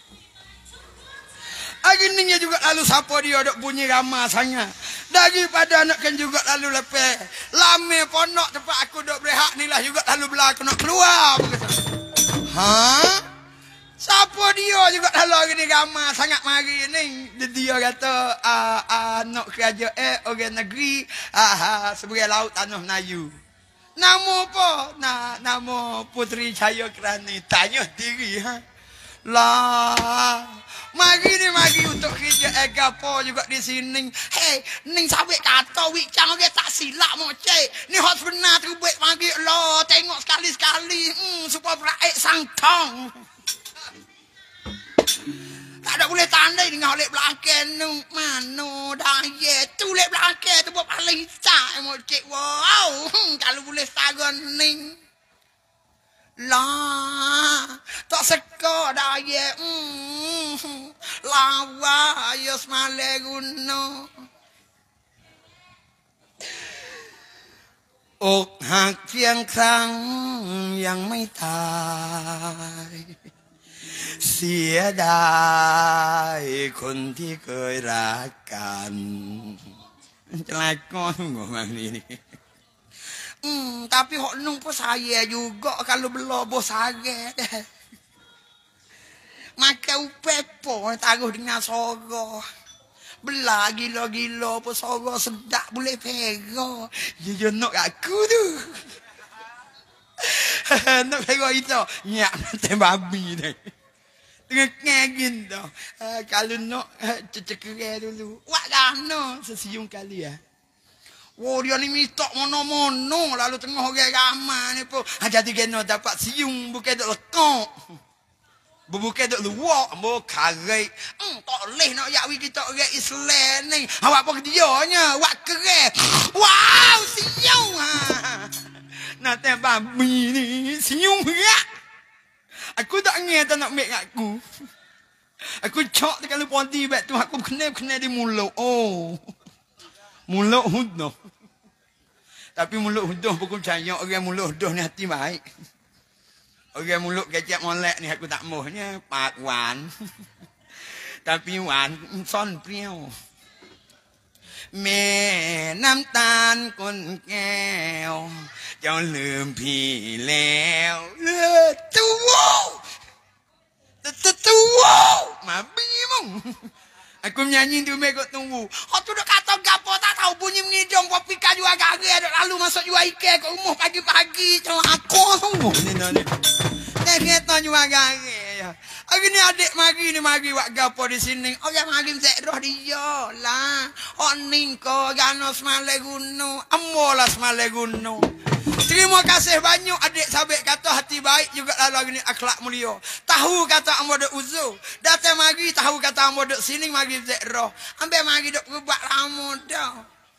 Akhirnya juga lalu siapa dia dok bunyi ramah sangat. Daripada nak kan juga lalu lepas. Lame ponok tempat aku dok berehat ni lah juga lalu berlaku nak keluar. Ha? Siapa dia juga lalu hari ni ramah sangat mari ni. Dia kata uh, uh, nak kerja eh orang negeri uh, sebagai laut tanah Melayu. Nama apa? Na, nama Puteri Cahaya Kerani. Tanya diri ha. Lah. Mari ni mari untuk kerja egapo juga di sini. Hei, ning sabik kata wik cang dia tak silap mo cek. Ni hot benar tu buat mari lo tengok sekali-sekali hmm supaya beraik sangtong. Tak ada boleh tandai dengan oleh belakang nu. Mano dah ye tu lek belakang tu buat paling cak mo cek. Wow, hmm, kalau boleh sagon ning. Lah, tak seka dah ye. Hmm, lawa ayo semale guna.อกหักเพียงครั้งยังไม่ตายเสียดายคนที่เคยรักกันจะไล่ก้อนหัวมันนี่ Hmm, tapi hok nung pun saya juga kalau belum bos saya deh. Maka upepo taruh dengan sogo. Belah gila-gila pun sogo sedap boleh pega. Dia nak aku tu. Nak pega itu. Nyak nanti babi ni. Tengah ngegin tu. Kalau nak cecekere dulu. Wak gana sesiung kali ya. Oh dia ni minta mono-mono lalu tengah orang ramai ni pun jadi kena dapat siung bukan duk lekok. Bukan duk luak, mo karek. Hmm tak leh nak yakwi kita orang Islam ni. Awak apa dianya? Wak keren. Wow, siung ha. Nak tembak babi ni siung berat. Aku tak ngerti nak make aku. Aku cok kalau ponti bet tu aku kena-kena di mulut. Oh. Mulut huduh. Tapi mulut huduh pun percaya orang mulut huduh ni hati baik. Orang mulut kecap molek ni aku tak mohnya Pak Wan. Tapi Wan son priau. แม่น้ำตาลก้นแก้วเจ้าลืมพี่แล้วเลือดตัวตัวตัวมาบีมึง Aku nyanyi tu mereka tunggu. Kau tu dah kata gapo tak tahu bunyi mengidong kau pika juga gagak ada lalu masuk juga ike kau rumah pagi-pagi cuma aku tunggu ni ni. Nek kita juga gagak. Aku ni adik magi ni magi wak gapo di sini. Oh ya magi mesti roh dia lah. Oning ko ganos male gunung, amolas male gunung. Terima kasih banyak adik sabik kata hati baik juga lalu ni akhlak mulia. Tahu kata ambo dok uzu. Datang magi tahu kata ambo dok sini magi zekro. Ambil magi dok perubak lama dah.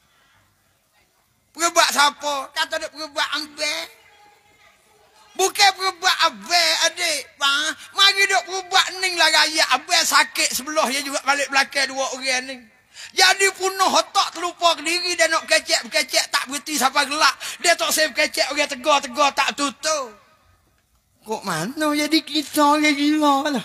Perubak siapa? Kata dok perubak ambil. Bukan perubak abel adik. Bang. Magi dok perubak ning lah raya. Abel sakit sebelah dia juga balik belakang dua orang ni. Jadi punuh otak terlupa ke diri dia nak kecek-kecek tak berhenti sampai gelap. Dia tak save kecek orang tegar-tegar tak tutup. Kok mana jadi kita orang gila lah.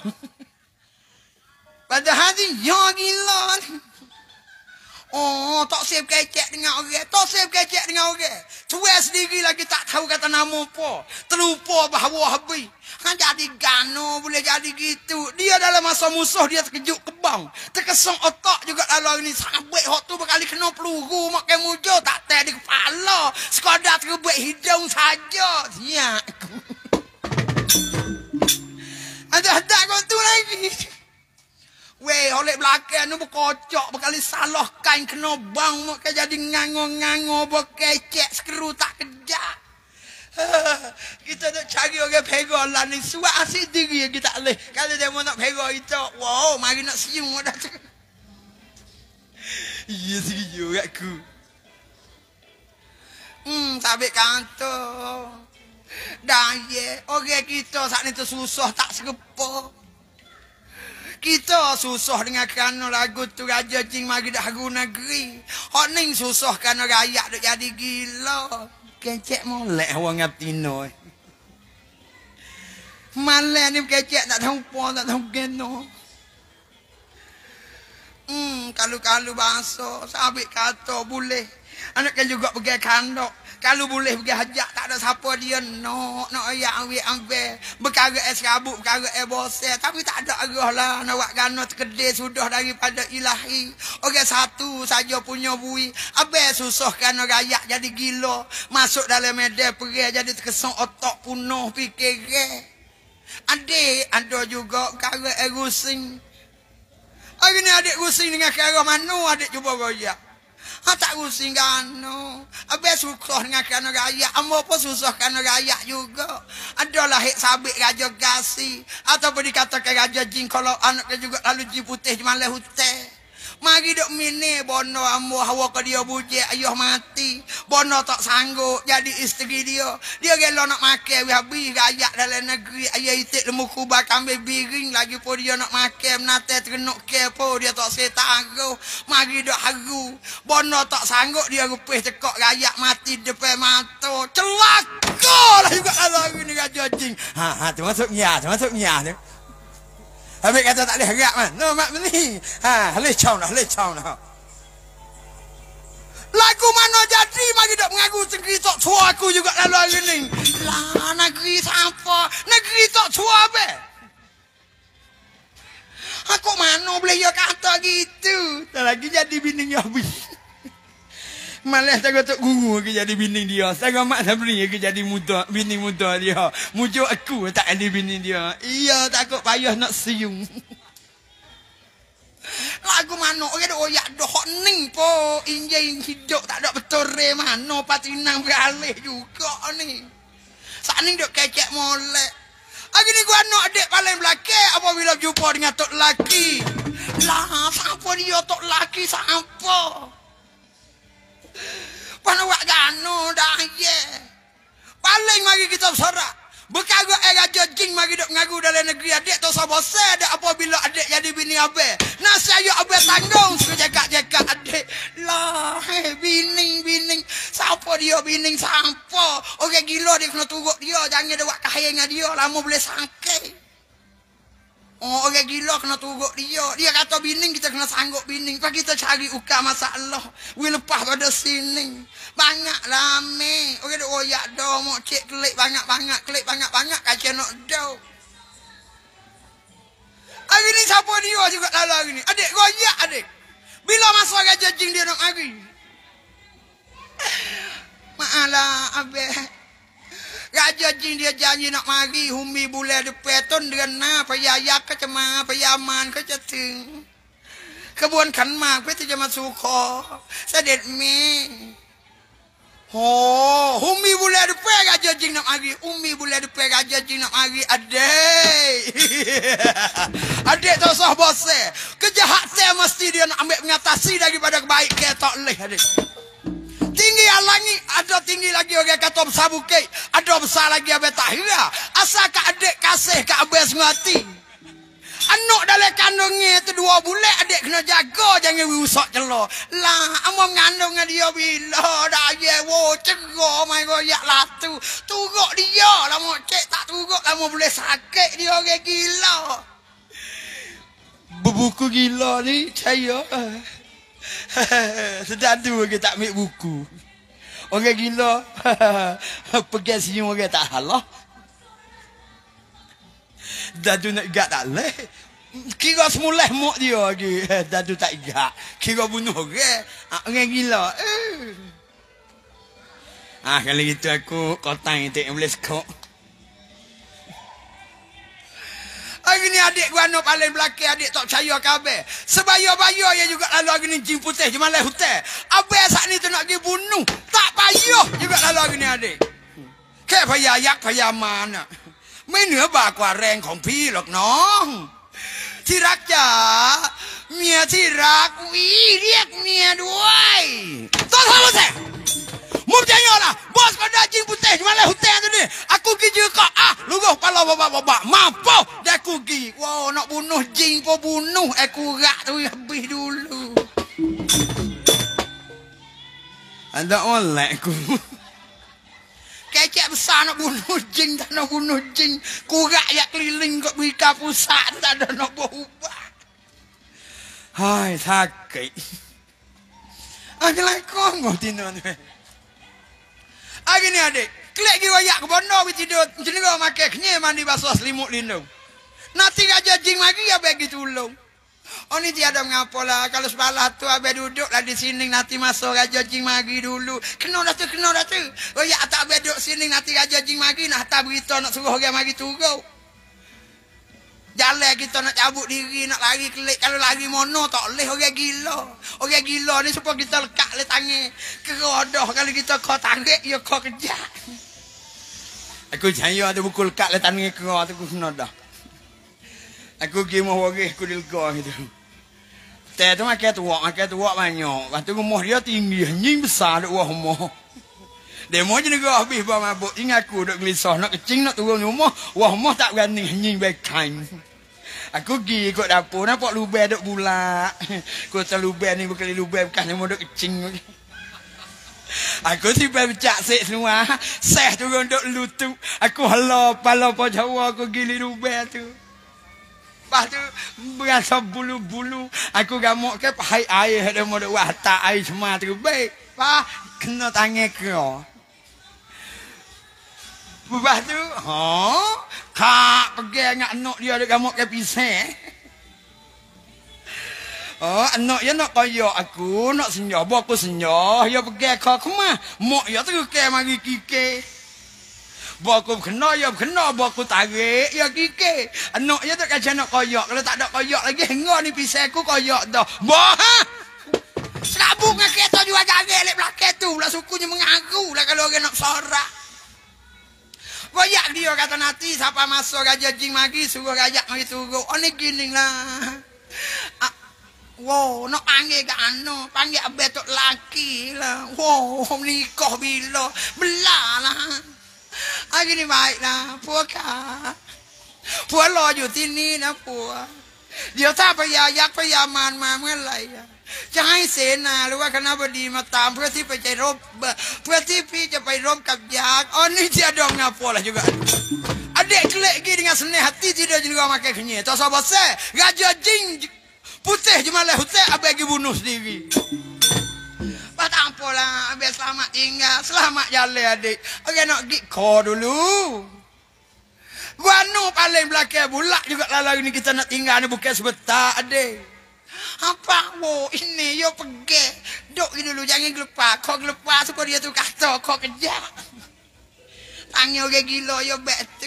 Padahal dia gila lah. Oh, tak save kecek dengan orang. Tak save kecek dengan orang. Cuai sendiri lagi tak tahu kata nama apa. Terlupa bahawa habis. Han jadi gano boleh jadi gitu. Dia dalam masa musuh dia terkejut kebang. Terkesong otak juga lalu ini. Sampai hot tu berkali kena peluru. Makan mujur tak teh di kepala. Sekadar terbuat hidung saja. Ya. Ada-ada kau tu lagi. Weh, oleh belakang ni berkocok, berkali salah kain kena bang, mak jadi ngango-ngango, berkecek, skru tak kejap. Kita nak cari orang pegang lah ni, suat asyik diri kita boleh. Kalau dia mau nak pegang itu, wow, mari nak siung dah tu. Iya segitu aku. Hmm, sabit kantor. Dah ye, orang kita saat ni tu susah tak serupa. Kita susah dengan kerana lagu tu Raja Jin mari dah haru negeri. Hak ni susah kerana rakyat duk jadi gila. Kecek molek orang ngaptino. Malah ni kecek tak tahu apa, tak tahu kena. Hmm, kalau-kalau bahasa, sabit kata boleh. Anak kan juga pergi kandok. Kalau boleh pergi hajak, tak ada siapa dia nak. Nak ayak awik ambil. Berkara es rabuk, berkara es bosel. Tapi tak ada arah lah. Nak buat gana terkedai sudah daripada ilahi. Orang satu saja punya bui. Habis susah kerana rakyat jadi gila. Masuk dalam medan perih jadi terkesan otak punuh fikiran. Adik ada juga perkara es rusing. Hari ni adik rusing dengan kerana mana adik cuba royak. Ha tak rusing gano. Habis susah dengan kerana rakyat. Amba pun susah kerana rakyat juga. Adalah hek sabit Raja Gasi. Ataupun dikatakan Raja Jin. Kalau anaknya juga lalu Jin putih di malah hutan. Mari duk mini bono ambo hawa ke dia bujek ayah mati. Bono tak sanggup jadi isteri dia. Dia rela nak makan habis rakyat dalam negeri. Ayah itik lemu kubah kambing biring lagi pun dia nak makan menate terenuk kepo dia tak setaruh. Mari duk haru. Bono tak sanggup dia rupih cekok rakyat mati depan mata. Celaka lah juga hari ni Raja Jin. Ha ha tu masuk nya, tu masuk nya tu. Habis kata tak boleh harap kan. No, mak beli. Ha, lecau lah, lecau lah. Lagu mana jadi mari dok mengaku negeri tak tua aku juga lalu hari ni. Lah, negeri siapa? Negeri tak tua be. Aku mana boleh dia kata gitu. Tak lagi jadi bini habis. Malah tak kata guru ke jadi bini dia. Saya mak sabri ke jadi muda, bini muda dia. Mujuk aku tak ada bini dia. Iya takut payah nak siung. Lagu mana orang dah oyak dah ni po. Injai hidup tak ada betul re mana patinang beralih juga ni. Saat ni dok kecek molek. Hari ni gua nak adik paling belakang apabila jumpa dengan tok laki. Lah siapa dia tok laki siapa? Pana wak gano dah ye. Paling mari kita bersorak. Berkara eh Raja Jin mari duk ngagu dalam negeri adik tu sabose dak apabila adik jadi bini abe. Nak saya abe tanggung suruh jaga-jaga adik. Lah, hey, bining-bining. Siapa dia bining siapa? Orang gila dia kena turut dia. Jangan dia buat kahaya dengan dia. Lama boleh sangkit. Oh, orang gila kena turut dia. Dia kata bining, kita kena sanggup bining. Lepas kita cari ukar masalah. We lepas pada sini. Banyak lama. Orang dia oyak dah. Mau cek klik banyak-banyak. Klik banyak-banyak. Kacau nak dah. Hari ni siapa dia juga lalu hari ni? Adik, royak adik. Bila masa Raja Jin dia nak mari? Maalah, abang. Raja Jin dia janji nak mari humi bulan depan ton dia na payayak ke cema payaman ke ceting. Kebun kan mak ke tu masuk kho. Sedet me. Oh, humi bulan depan Raja Jin nak mari. Humi bulan depan Raja Jin nak mari adik. Adik tak usah bose. Kejahatan mesti dia nak ambil mengatasi daripada kebaikan tak leh adik. Tinggi alangi, ada tinggi lagi orang kata besar bukit. Ada besar lagi abang tahira. Asal ke adik kasih ke abang semati. Anak dalam kandungnya itu dua bulan adik kena jaga. Jangan rusak celor. Lah, amang ngandung dia bila dah ye wo cerah main royak latu. Turut dia lah mak cik tak turut mogok kamu boleh sakit dia orang gila. Berbuku gila ni saya. Sedadu orang tak ambil buku. Orang gila. Pergi senyum orang tak halah. Dadu nak gak tak leh. Kira semula mak dia lagi. Dadu tak gak. Kira bunuh orang. Orang gila. Eh. Ah, kalau gitu aku kotang itu yang boleh sekok. Hari ni adik gua no paling belakang adik tak percaya kabeh. Sebaya-baya ya juga lalu hari ni jin putih je malah hutan. Abang saat ni tu nak pergi bunuh. Tak payah juga lalu hari ni adik. Kayak payah yak payah mana. ไม่เหนือบากว่าแรงของพี่หรอกน้องที่รักจ๋าเมียที่รักวิเรียกเมียด้วยต้องทำอะไรมุมใจยอละบอสก็ได้จริงพุเตมาเลยพุเตตัวนี้aku pergi juga ah lu go pala baba-baba mampu dah aku pergi wow nak bunuh jin pun bunuh aku rak tu habis dulu ada oleh aku kecek besar nak bunuh jin tak nak bunuh jin kurak yak keliling kat berita pusat tak ada nak berubah hai sakit agak kau ngotin tu agak ni adik klik gi wayak ke bondo bi tidur macam ni kau makan kenyai mandi basuh selimut lindung nanti aja jin lagi ya bagi tolong oh ni tiada mengapa lah kalau sebalah tu abang duduk lah di sini nanti masuk raja jing magi dulu kena dah tu kena dah tu oh ya tak abang duduk sini nanti raja jing magi nak tak berita nak suruh orang magi turun jalan kita nak cabut diri nak lari kelik kalau lari mono tak boleh orang gila orang gila ni supaya kita lekat le tangan kerodoh kalau kita kau tarik ya kau kejar aku jaya ada buku lekat le tangan kerodoh tu aku kena dah aku pergi rumah waris aku dilega gitu. Teh tu makan tuak, makan tuak banyak. Lepas tu rumah dia tinggi, nying besar duk rumah. Dia mau je negara habis bawa mabuk. Ingat aku duk gelisah, nak kecing nak turun rumah. Wah rumah tak berani, nying bekan. Aku pergi ikut dapur, nampak lubang duk bulak. Aku tahu lubang ni bukan lubang, bukan ni mau duk kecing. Aku tiba becak sik semua. Seh turun duk lutut. Aku halau pala po Jawa aku gili lubang tu. Lepas tu berasa bulu-bulu aku gamuk ke pahai air ada modal watak air semua tu baik pak kena tangan kau lepas tu ha kak pergi dengan anak dia ada gamuk ke pisang oh anak dia nak kaya aku nak senyah buat aku senyah dia pergi kau kemah mak dia tu ke mari kike buat aku kena ya kena buat aku tarik ya kike anak ya tak kacau nak koyak kalau tak ada koyak lagi hingga ni pisau aku koyak dah bah serabut dengan kereta juga jaga lek belakang tu lah sukunya mengaku lah kalau orang nak sorak koyak dia kata nanti siapa masuk raja jing magi suruh raja mari turun oh ni gini lah ah, wow nak panggil ke ano panggil abang tok laki lah wow nikah bila belah lah hari ni baiklah puak kak puak lo อยู่ที่นี่นะปัวเดี๋ยวถ้าพญายักษ์พญามารมาเมื่อไหร่จะให้เสนาหรือว่าคณบดีมาตามเพื่อที่ไปจะรบเพื่อที่พี่จะไปรบกับยักษ์อ๋อนี่dia dong ngapa lah juga adik kelek lagi dengan senang hati tidak juga makan kenyai tak sabar saya raja jin putih je malah hutan abang pergi bunuh sendiri tak apalah, abang selamat tinggal, selamat jalan adik. Okey nak pergi kau dulu. Gua no paling belakang bulak juga lalu ni kita nak tinggal ni bukan sebentar adik. Apa wo ini yo pergi. Duk dulu jangan gelepar, kau gelepar supaya dia tu kata kau kejar. Tangan orang gila yo betu.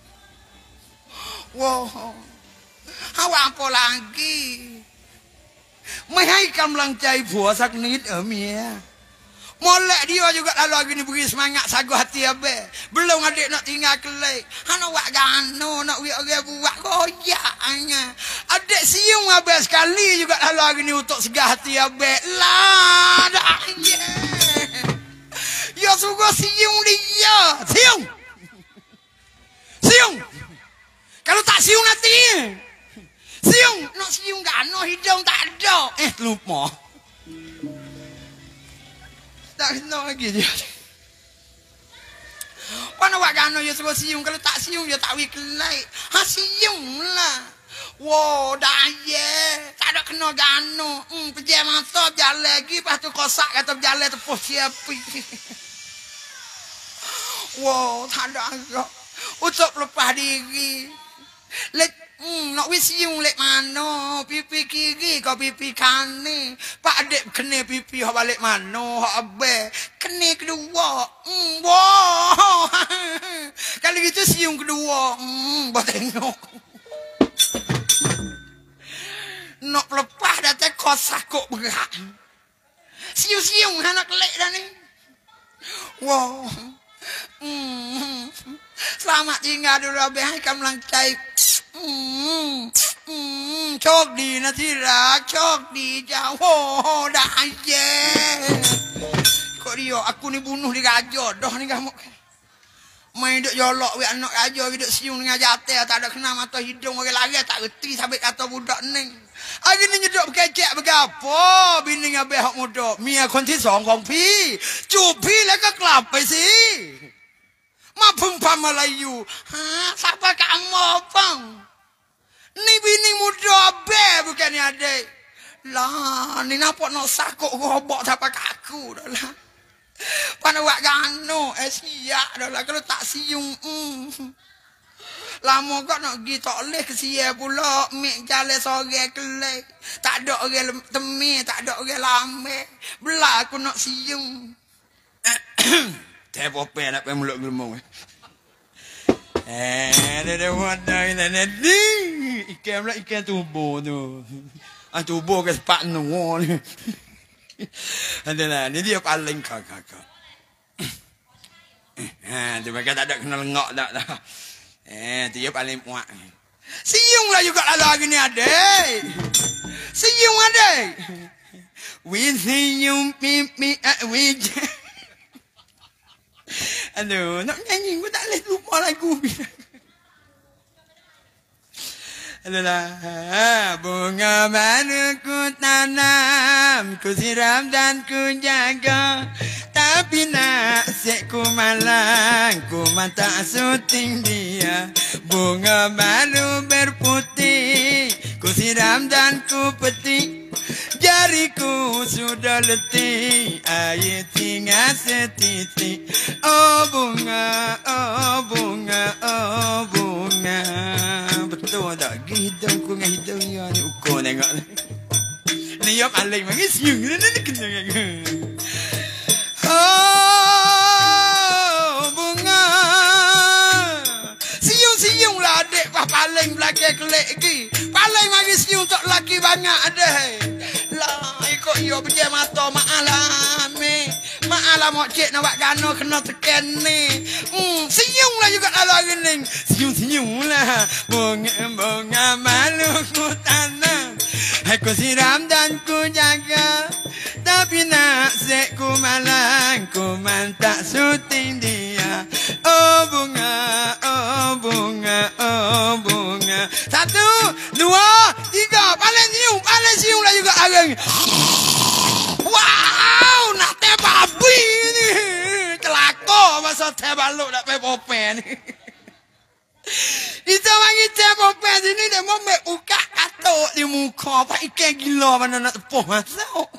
Wow. Awak apa lagi? ไม่ให้กำลังใจผัวสักนิดเออเมีย molek dia juga lalu gini beri semangat sagu hati abe belum adik nak tinggal kelek hana wak gano nak wi orang buat goyaknya adik siung abe sekali juga lalu gini untuk segah hati abe lah dah ya suka siung dia siung siung kalau tak siung nanti siung nak siung gano hidung tak ada eh lupa tak kena lagi dia Mana wak gano ya suruh siung. Kalau tak siung ya tak wikelai. Ha siung lah. Wow, daya. Tak ada kena gano. Hmm, pejam mata berjalan lagi. Lepas tu kosak kata berjalan tepuh siapi. Wow, tak ada agak. Untuk lepas diri. Lek, hmm, nak wis siung lek mana? Pipi kiri kau pipi kanan. Pak adik kena pipi hak balik mana? Hak abang. Kena kedua. Hmm, wow. Kalau gitu siung kedua. Hmm, buat tengok. Nak lepas datang kosak kok berat. Siung-siung anak kelek dah ni. Wow. Hmm. Selamat tinggal dulu abang kamu langkai. Hmm. Hmm. Cok di nanti rak, cok di jauh dah aja. Kok dia aku ni bunuh di gajah dah ni kamu. Main duk jolok we anak gajah duk siung dengan jatah tak ada kena mata hidung orang lari tak reti sampai kata budak ni. Hari ni nyedok berkecek bergapo bini ngabeh hak muda. Mia konที่สองของพี่จูบพี่แล้วก็กลับไปสิ มาพึ่งพาอะไรอยู่ฮะ siapa kamu bang? Ni bini muda be bukan ni adik. Lah ni nampak nak sakuk robok siapa kaku dah lah. Pada wak gano eh siap dah lah kalau tak siung. Mm. Lama kau nak pergi tak boleh ke siap pula. Mik jalan sore kelek. Tak ada orang temik, tak ada orang lama. Belah aku nak siung. Tak apa-apa nak pergi mulut gelumung. Eh, ada ada wadah ini nanti. Ikan pula ikan tubuh tu. Ah tubuh ke sepak nuh ni. Adalah ni dia paling kakak. Ha, tu mereka tak ada kena lengok tak dah. Eh, dia paling muak. Siung lah juga lagi ni adik. Siung adik. We siung pipi we. Aduh, nak nyanyi pun tak boleh lupa lagu. Adalah bunga baru ku tanam, ku siram dan ku jaga. Tapi nasib ku malang, ku mata syuting dia. Bunga baru berputih, ku siram dan ku petik. Jariku sudah letih, air tinggal setitik. Oh bunga, oh bunga, oh bunga. Betul tak? Hidungku dengan hidungnya ni ukur tengok. Ni yang paling bagi siung. Ni kena kan. Oh bunga. Siung-siung lah adik. Paling belakang kelek lagi. Paling bagi siung tak laki banyak adik. Lah, ikut yo pergi mata maalah me. Maalah mak cik nak buat gano kena tekan ni. Hmm, siung lah juga kalau hari ni. Siung-siung lah. Bunga-bunga malu ku tanam. Aku siram dan ku jaga. Tapi nasib ku malang. Ku mantak syuting dia. Oh bunga, oh bunga, oh bunga. Satu, dua, tiga. Paling siung, paling siung lah juga hari ni. Wow, nak teh babi ni. Celaka masa teh baluk nak pergi popen ni. Kita bagi teh popen sini dia mau buka katuk di muka. Apa ikan gila mana nak tepuh masuk.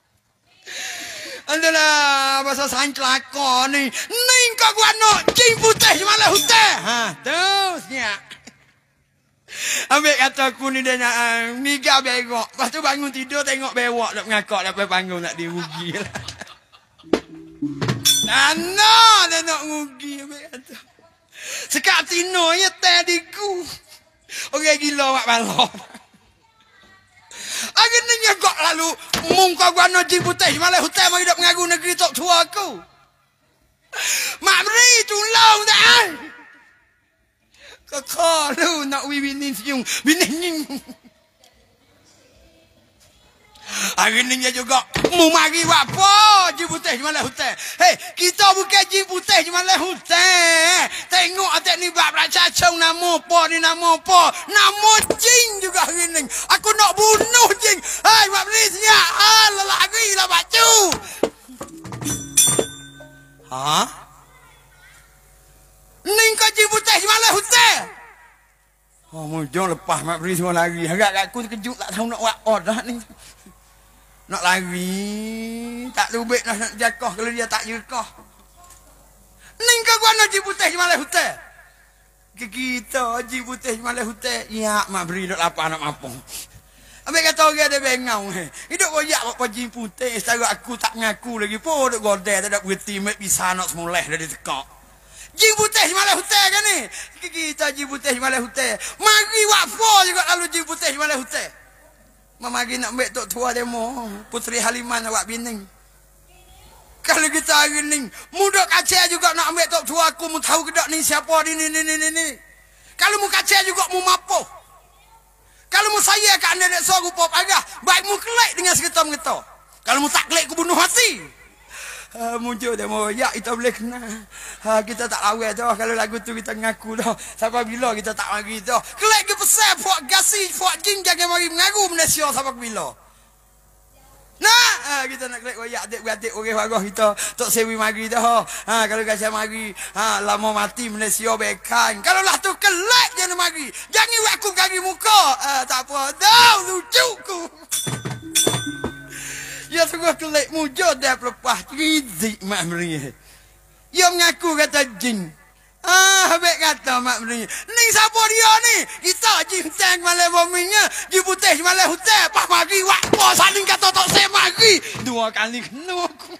Adalah masa sain celaka ni. Ni kau gua nak cing putih malah huteh. Ha, tu siap. Ambil kata aku ni dia nak uh, miga berok. Lepas tu bangun tidur tengok bewak nak mengakak dapat panggung nak dirugi lah. Nana dia nak rugi ambil kata. Sekat tino ya tadiku. Orang gila wak balok. Akhirnya nyagak lalu muka gua nak cing putih malah hutan mau hidup mengaku negeri tok tua aku. Mak beri tulang dah. Kakak lu nak bini siung. Bini nying. Akhirnya juga. Mu mari apa? Jin putih di mana hutan. Hei, kita bukan jin putih di mana hutan. Tengok atas ni bab cacung nama apa ni nama apa. Nama jin juga hari ni. Aku nak bunuh jin. Hei, mak beli siap. Ah, lelaki lah baju. Ha? Ning kau jin putih malah hutan. Oh, muncul lepas mak beri semua lari. Agak aku terkejut tak tahu nak buat apa dah ni. Nak lari, tak lubik nak, nak jakoh kalau dia tak jakoh. Ning kau gua nak jin putih malah hutan. Kita jin putih malah hutan. Ya, mak beri nak lapar nak mampung. Ambil kata orang ada bengau. Hidup koyak apa jin putih. Secara aku tak ngaku lagi pun. Duk godek tak ada berhenti. Mek bisa nak semulih dari tekak. Jin putih malah hutan kan ni. Kita jin putih malah hutan. Mari wakfo juga lalu jin putih malah hutan. Mari nak ambil tok tua demo. Puteri Haliman awak bining. Kalau kita hari ni. Muda kacau juga nak ambil tok tua aku. Mu tahu ke tak ni siapa ni ni ni ni ni. Kalau mu kacau juga mu mapoh. Kalau mu saya kat anda nak suruh rupa parah, baik mu kelek dengan segetar-getar. Kalau mu tak kelek, ku bunuh hati. Uh, muncul dia mau, ya kita boleh kena. Uh, kita tak lawai dah. Kalau lagu tu kita ngaku dah. Sampai bila kita tak mari dah. Kelek ke pesan, puak gasi, puak jin jangan mari mengaku Malaysia sampai bila. Nah, uh, kita nak kelek koyak adik-adik orang warah kita. Tok sewi mari dah. Ha, kalau kasih mari, ha, lama mati Malaysia bekan. Kalau lah tu kelek jangan mari. Jangan buat aku kaki muka. Uh, tak apa. Dah, lucu ku. Ya sungguh kelek mujud dah pelepah. Rizik mak meri. Ya mengaku kata jin. Ah, habis kata mak meri. Ni siapa dia ni? Kita jin tang malah bominya. Jin putih malah hutan. Pas mari wak po saling kata tok saya mari. Dua kali kena aku.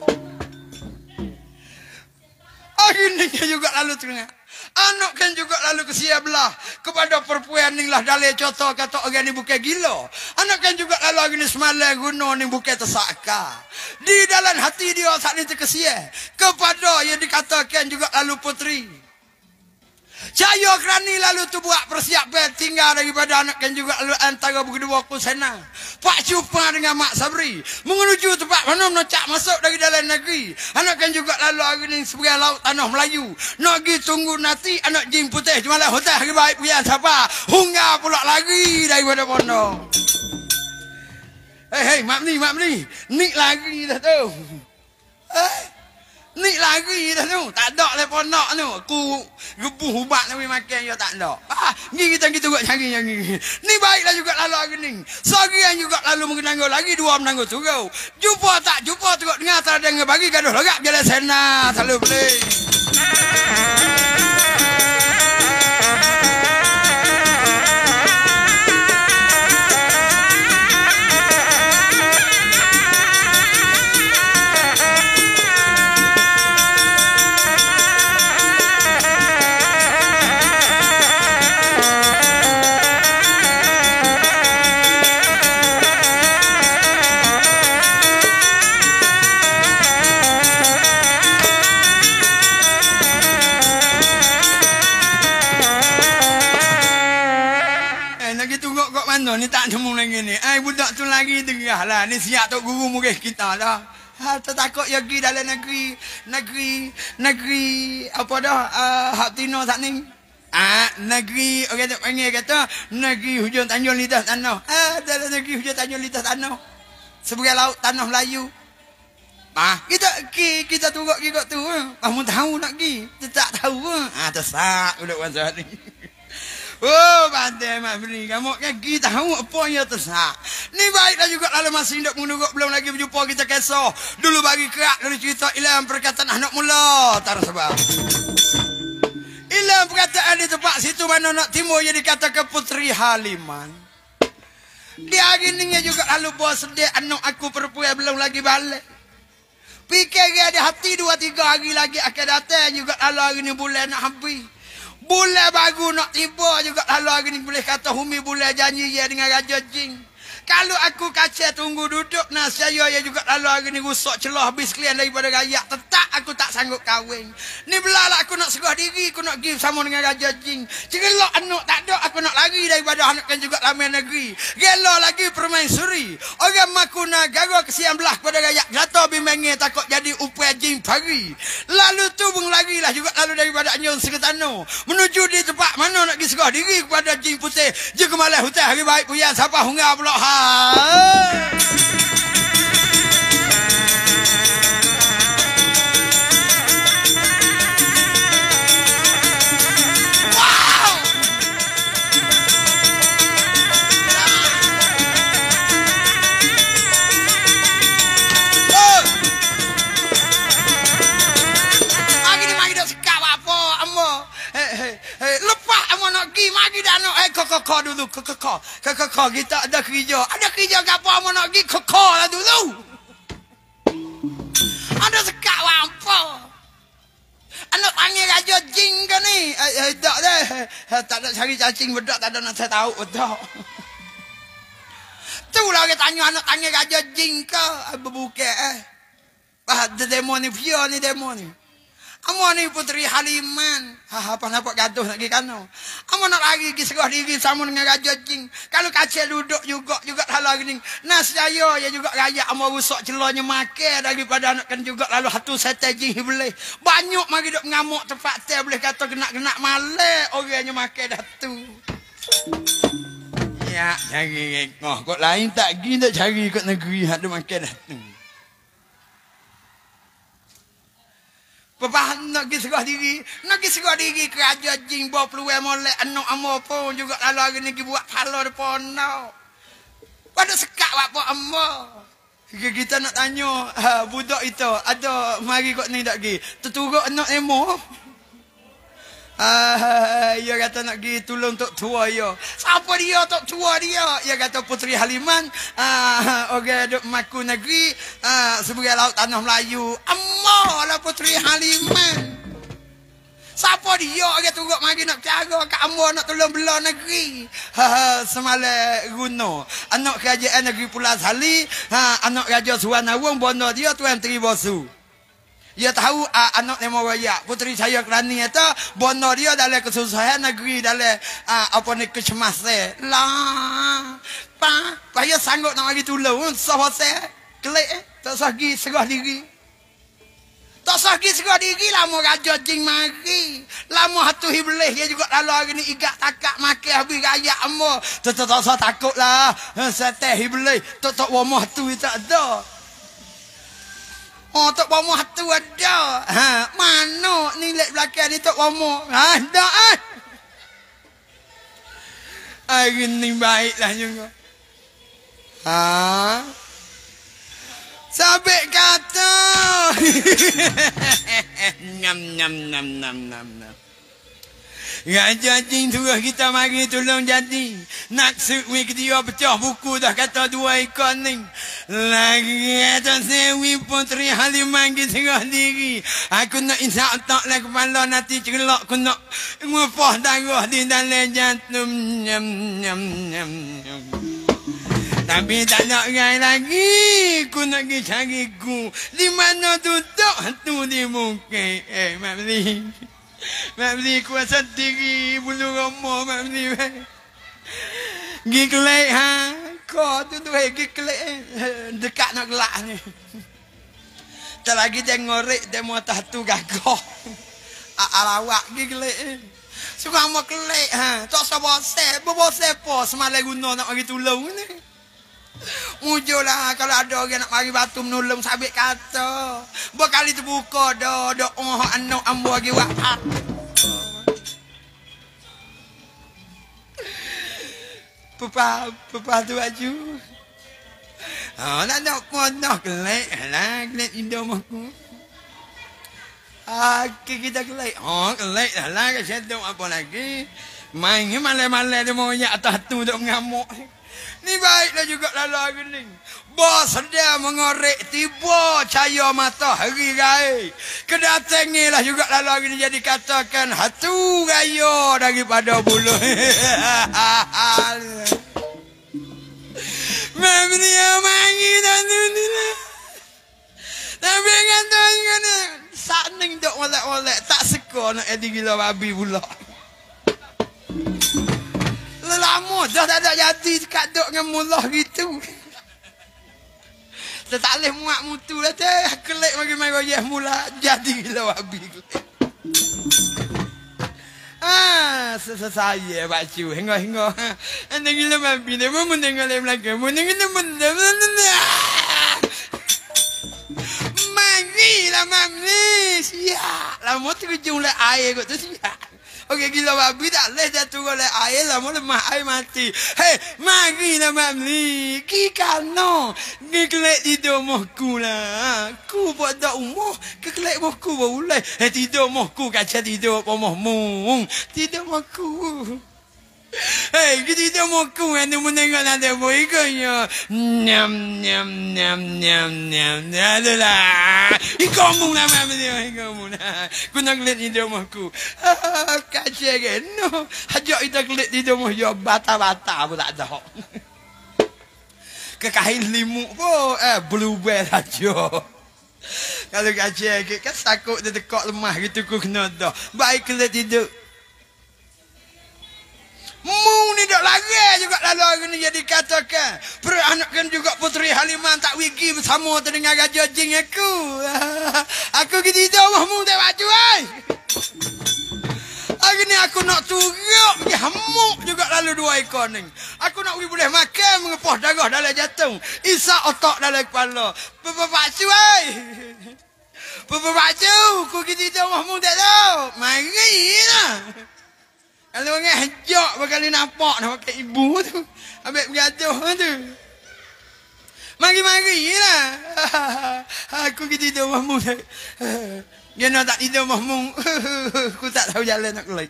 Akhirnya juga lalu tengah. Anak kan juga lalu kesia belah kepada perempuan ni lah dalil contoh kata orang ni bukan gila. Anak kan juga lalu hari ni semalam guna ni bukan tersaka. Di dalam hati dia saat ni terkesia kepada yang dikatakan juga lalu puteri. Cahaya kerani lalu tu buat persiapan tinggal daripada anak kan juga lalu antara berdua kusena. Pak jumpa dengan Mak Sabri. Menuju tempat mana menocak masuk dari dalam negeri. Anak kan juga lalu hari ni sebagai laut tanah Melayu. Nak pergi tunggu nanti anak jin putih di malam hotel hari baik punya siapa. Hingga pula lagi daripada pondok. Hei hei mak ni mak ni. Nik lagi dah tu. Eh. Ni lagi dah tu. Tak ada le pondok tu. Aku gebuh ubat nak makan dia tak ada. Ah, ni kita kita buat cari yang ni. Ni baiklah juga lalu hari ni. Seorang juga lalu mengenanggo lagi dua menanggo turau. Jumpa tak jumpa tengok dengar tak ada yang bagi gaduh lagak jalan sana selalu beli. Ni tak temu lagi ni. Ai budak tu lagi tengah lah. Ni siap tok guru murid kita dah. Ha, takut ya pergi dalam negeri, negeri, negeri apa dah? Uh, hak tino tak ni. Ah, negeri orang tak panggil kata negeri hujung Tanjung Lidah Tanah. Ah, dalam negeri hujung Tanjung Lidah Tanah. Sebagai laut tanah Melayu. Ah, kita ki kita tunggu ki kok tu. Kamu tahu nak ki? Kita tak tahu. Ah, tersak budak wanita ni. Oh, pandai Mak Beri. Kamu kan kita tahu apa yang tersak. Ni baiklah juga lalu masih hidup menunggu belum lagi berjumpa kita kisah. Dulu bagi kerak dari cerita ilam perkataan anak mula. Tak sebab. Ilam perkataan di tempat situ mana nak timur yang dikatakan Puteri Haliman. Di hari ni juga lalu buat sedih anak aku perempuan belum lagi balik. Fikir dia ada hati dua tiga hari lagi akan datang juga lalu hari ni bulan nak habis. Bulan baru nak tiba juga lalu hari ni boleh kata Humi bulan janji ya dengan Raja Jin. Kalau aku kaca tunggu duduk nah saya ya juga lalu hari ni rusak celah habis kalian daripada rakyat. Tetap aku tak sanggup kahwin. Ni belalah aku nak serah diri aku nak give sama dengan Raja Jin. Celok anak tak ada aku nak lari daripada anak kan juga lama negeri. Gelo lagi permaisuri. Orang makuna gagal kesian belah kepada rakyat. Gata bimbangnya takut jadi upaya Jin pagi. Lalu tu bung lagi lah juga lalu daripada Anjung Seketano. Menuju di tempat mana nak pergi serah diri kepada Jin Putih. Jin kemalai hutan hari baik punya siapa hungar pula ha. Lepas amo nak gi magi dah nak eh koko dulu koko koko kita ada kerja ada kerja gapo amo nak gi koko lah dulu ada sekak apa anak tangi raja jing ke ni eh tak dah tak ada cari cacing bedak tak ada nak saya tahu dah tu lah kita tanya anak tangi raja jing ke berbuka eh ah demo ni via ni demo ni amo ni putri Haliman. Ha apa nak gaduh lagi kano. Amo nak lagi gi serah diri sama dengan raja jing. Kalau kacil duduk juga juga halau gini. Nas saya ya juga raya amo rusak celanya makan daripada nak kan juga lalu satu strategi boleh. Banyak mari duk ngamuk tempat teh boleh kata kena-kena malek orangnya makan dah tu. Ya, cari ngoh kok lain tak gi nak cari kat negeri hak makan dah tu. Papa nak pergi serah diri. Nak pergi serah diri kerja jing bawa peluang molek anak amo pun juga lalu hari ni buat halo depan no. Pada sekak apa amo. Kita nak tanya ha, budak itu ada mari kok ni tak pergi. Terturut anak emo. Ah, dia kata nak pergi tolong tok tua dia. Siapa dia tok tua dia? Dia kata Putri Haliman. Ah, orang duk maku negeri ah, sebagai laut tanah Melayu. Amah lah Putri Haliman. Siapa dia? Dia turut mari nak cara kat amah nak tolong belah negeri. Ha, semalam guna. Anak kerajaan negeri Pulau Sali, ha, anak Raja Suwanawung bondo dia Tuan Tri Bosu. Dia tahu uh, anak lima raya putri saya kerani itu bono dia dalam kesusahan negeri dalam uh, apa ni kecemasan lah pa payah sanggup nak bagi tolong sahabat saya kelek eh tak sagi serah diri tak sagi serah diri lama raja jing mari lama hatu iblis dia juga lalu hari ni igak takak makan habis raya amo tak tak takut lah seteh iblis tak tak wamah tu tak ada. Oh, tok bomoh tu ada. Ha, mana ni lek belakang ni tok bomoh? Ha, ada ah. Hari ni baiklah juga. Ha. Sampai kata. Nyam nyam nyam nyam nyam nyam. Raja jing suruh kita mari tolong jadi. Nak sewi dia pecah buku dah kata dua ekor ni. Lagi kata sewi Putri Haliman pergi serah diri. Aku nak insya tak lah kepala nanti celak. Aku nak ngupah darah di dalam jantung. Nyam nyam nyam nyam. Tapi tak nak rai lagi. Aku nak pergi cari ku. Di mana tutup tu di muka. Eh, Mak Beli. Mak beli kuasa diri bulu romo mak beli. Gi kelek ha. Kau tu tu hai gi kelek dekat nak gelak ni. Tak lagi dia ngorek dia mau tatu gagah. Alawak gi kelek. Suka mau kelek ha. Tak sabose, bobose po semalam guna nak bagi tolong ni. Mujulah kalau ada orang nak mari batu menolong sabit kata. Berkali terbuka dah dah oh anak ambo lagi buat. Papa papa tu baju. Ah nak nak nak kelek lah kelek indom aku. Ah kita kelek. Oh kelek dah lah ke sedok apa lagi. Main malam-malam dia mau nyak atas tu duk ngamuk. Ni baiklah juga lalu hari ni. Bos dia mengorek tiba cahaya matahari rai. Kedatangilah juga lalu hari ni jadi katakan hatu raya daripada bulu. Mami dia mangi dan ni lah. Tapi kata kan saning dok molek-molek tak seko nak edi gila babi pula. Lama dah tak ada jadi kat dok dengan mulah gitu. Tak boleh muak mutu lah teh. Kelek bagi mai royah mula jadi gila babi. Ah, saya bacu hingga-hingga. Anda gila babi dia mau mendengar lem lagi. Mau dengar benda. Mari lah mami. Siap. Lama tu kejung lah air kot tu siap. Okey gila babi tak leh dah turun oleh air lah. Mau lemah air mati. Hei, mari lah mak beli. Ki kano. Ki kelek tidur mohku lah. Ku buat dak umur. Ki kelek mohku baru leh. Hei tidur mohku kaca tidur pomohmu. Tidur mohku. Hei, kita mau ku anu menengok nanti boy konya. Nyam nyam nyam nyam nyam. Adalah. Ikamu lah mamanya ikamu lah. Ku nak lihat di rumahku. Kacau kan? No. Hajak kita lihat di rumah yo bata-bata pun tak ada. Kekahin limuk pun eh bluebell aja. Kalau kacau kan sakut dia tekak lemah gitu ku kena dah. Baik lihat tidur. Mu ni dak lagi juga lalu hari ni jadi katakan. Peranakkan juga Puteri Haliman tak wigi bersama dengan Raja Jing aku. Aku gitu mahmu tak baju ai. Hari ni aku nak turuk pergi hamuk juga lalu dua ekor ni. Aku nak boleh makan mengepoh darah dalam jantung. Isak otak dalam kepala. Bapa baju ai. Bapa baju ku gitu mahmu tak tahu. Mari lah. Kalau orang hajak berkali nampak nak pakai ibu tu. Ambil bergaduh tu. Mari-mari lah. Aku pergi tidur mahmu. Dia nak tak tidur mahmu. Aku tak tahu jalan nak kelik.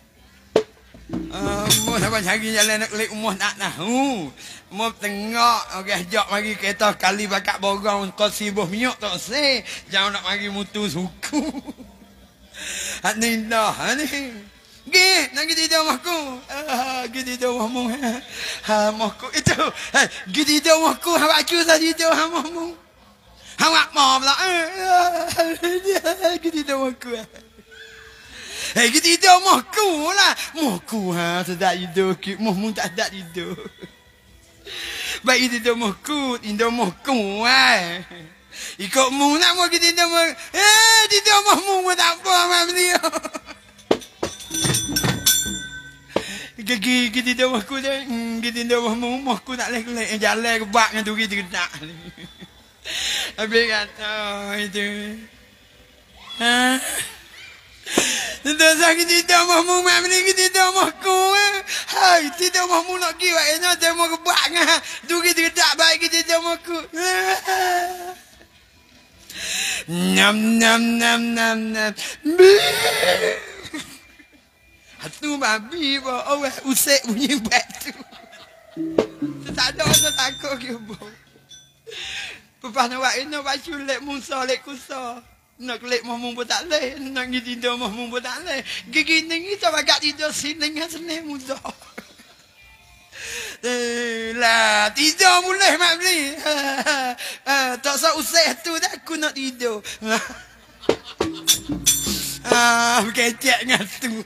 Mu sampai cari jalan nak kelik. Mu tak tahu. Mu tengok. Orang hajak mari kereta kali bakak borong. Kau sibuk minyak tak sih. Jangan nak mari mutu suku. Hak ni dah ni. Gih, nak pergi tidur mahku. Ah, pergi tidur mahmu. Ha, mahku itu. Hei, pergi tidur mahku. Awak cu tak tidur ha mahmu. Awak mau pula. Pergi tidur mahku. Hei, pergi tidur mahku lah. Mahku ha, tak tidur. Mahmu tak tak tidur. Baik tidur mahku, tidur mahku eh. Ikut mu nak mau pergi tidur mahku. Eh, tidur mahmu pun tak apa mak beliau. Gigi gigi dah mahku dah. Gigi dah mahmu mahku tak leh kelek jalan ke bak dengan duri tergedak. Habis kata itu. Ha. Tidak sakit tidak mahmu mak ni gigi dah mahku. Hai, tidak mahmu nak gi wak ena dia mau ke bak dengan duri tergedak baik gigi dah mahku. Nam nam nam nam nam. Hatu babi bah, oh usik bunyi batu. Tak ada orang takut ke boh. Lepas nak buat ini baca lek musa lek kusa. Nak lek mahmu pun tak leh, nak pergi tidur mahmu pun tak leh. Gigi ni kita bagak tidur sini dengan senang muda. Lah tidur boleh mak beli. Tak usah usik tu dah aku nak tidur. Ah, kecek dengan tu.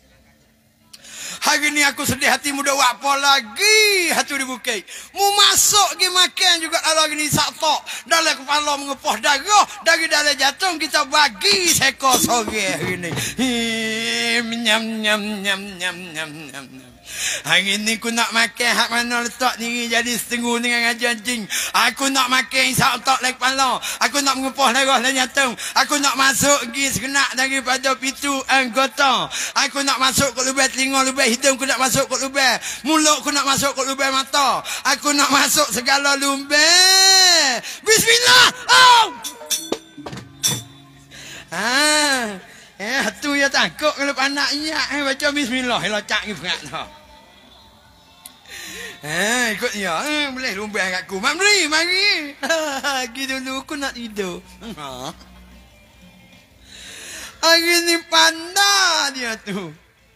Hari ni aku sedih hati muda buat apa lagi. Hatu dibuka. Mu masuk ke makan juga kalau hari ni saktok. Dalam kepala mengepoh darah. Dari dalam jantung kita bagi sekor sore hari ni. Nyam nyam nyam nyam nyam nyam nyam. Hari ni aku nak makan hak mana letak diri jadi setengah dengan Raja Jing. Aku nak makan isak otak lek kepala. Aku nak mengepoh darah dan jantung. Aku nak masuk pergi sekenak daripada pintu anggota. Aku nak masuk ke lubang telinga, lubang hidung. Aku nak masuk ke lubang mulut. Aku nak masuk ke lubang mata. Aku nak masuk segala lubang. Bismillah. Oh! Ah, eh tu ya takut kalau anak inyak eh baca bismillah locak ni berat dah. Eh, ikut dia. Eh, boleh lumbang kat aku. Mak beri, mari. Pergi dulu, aku nak tidur. Ha. Hari ni pandai dia tu.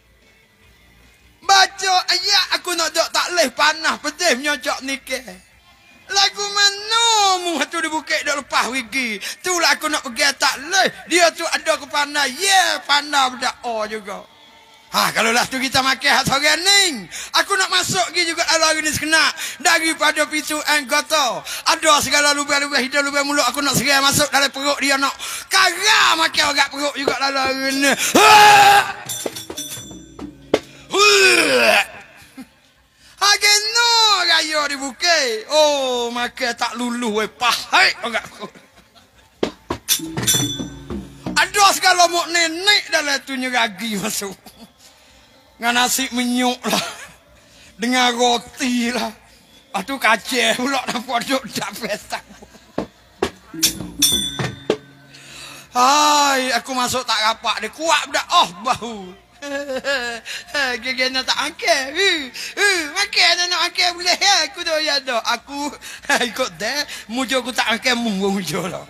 Baca ayat aku nak dok tak leh panah pedih menyocok nikah. Lagu mana mu tu dibuka dak lepas wigi. Itulah aku nak pergi tak leh. Dia tu ada ke panah. Yeah, panah budak oh juga. Ha, kalau lah tu kita makan hak sore ni. Aku nak masuk lagi juga kalau hari ni sekenak. Daripada pintu anggota. Ada segala lubang-lubang hidung, lubang mulut. Aku nak serai masuk dalam perut dia nak. Kara makan orang perut juga kalau hari ni. Hari no raya dibuka. Oh, makan tak luluh weh. Pahai orang perut. Ada segala mok nenek dalam tu nyeragi masuk. Dengan nasi menyuk lah. Dengan roti lah. Lepas tu kacang pula nampak duduk dak pesta. Hai, aku masuk tak rapat dia. Kuat dah. Oh, bau. Gigi nak tak angkat. Makan tak nak angkat boleh. Aku dah ya dah. Aku ikut dah. Mujuk aku tak angkat munggu mujuk lah.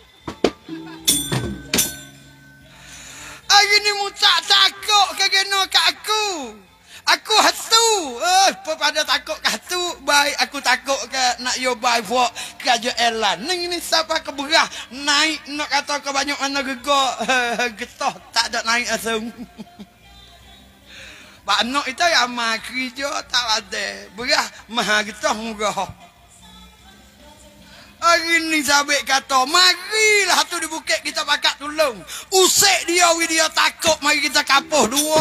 Hari ni mu tak takut ke kena kat aku. Aku hatu. Eh, pada takut kat hatu. Baik aku takut ke nak yo buy buat kerja elan. Ni ni siapa keberah. Naik nak kata ke banyak mana gegak. Getah tak ada naik asam. Pak anak itu yang mah kerja tak ada. Berah mah getah murah. Hari ni sabik kata, marilah tu di bukit kita pakat tolong. Usik dia, dia takut, mari kita kapuh dua.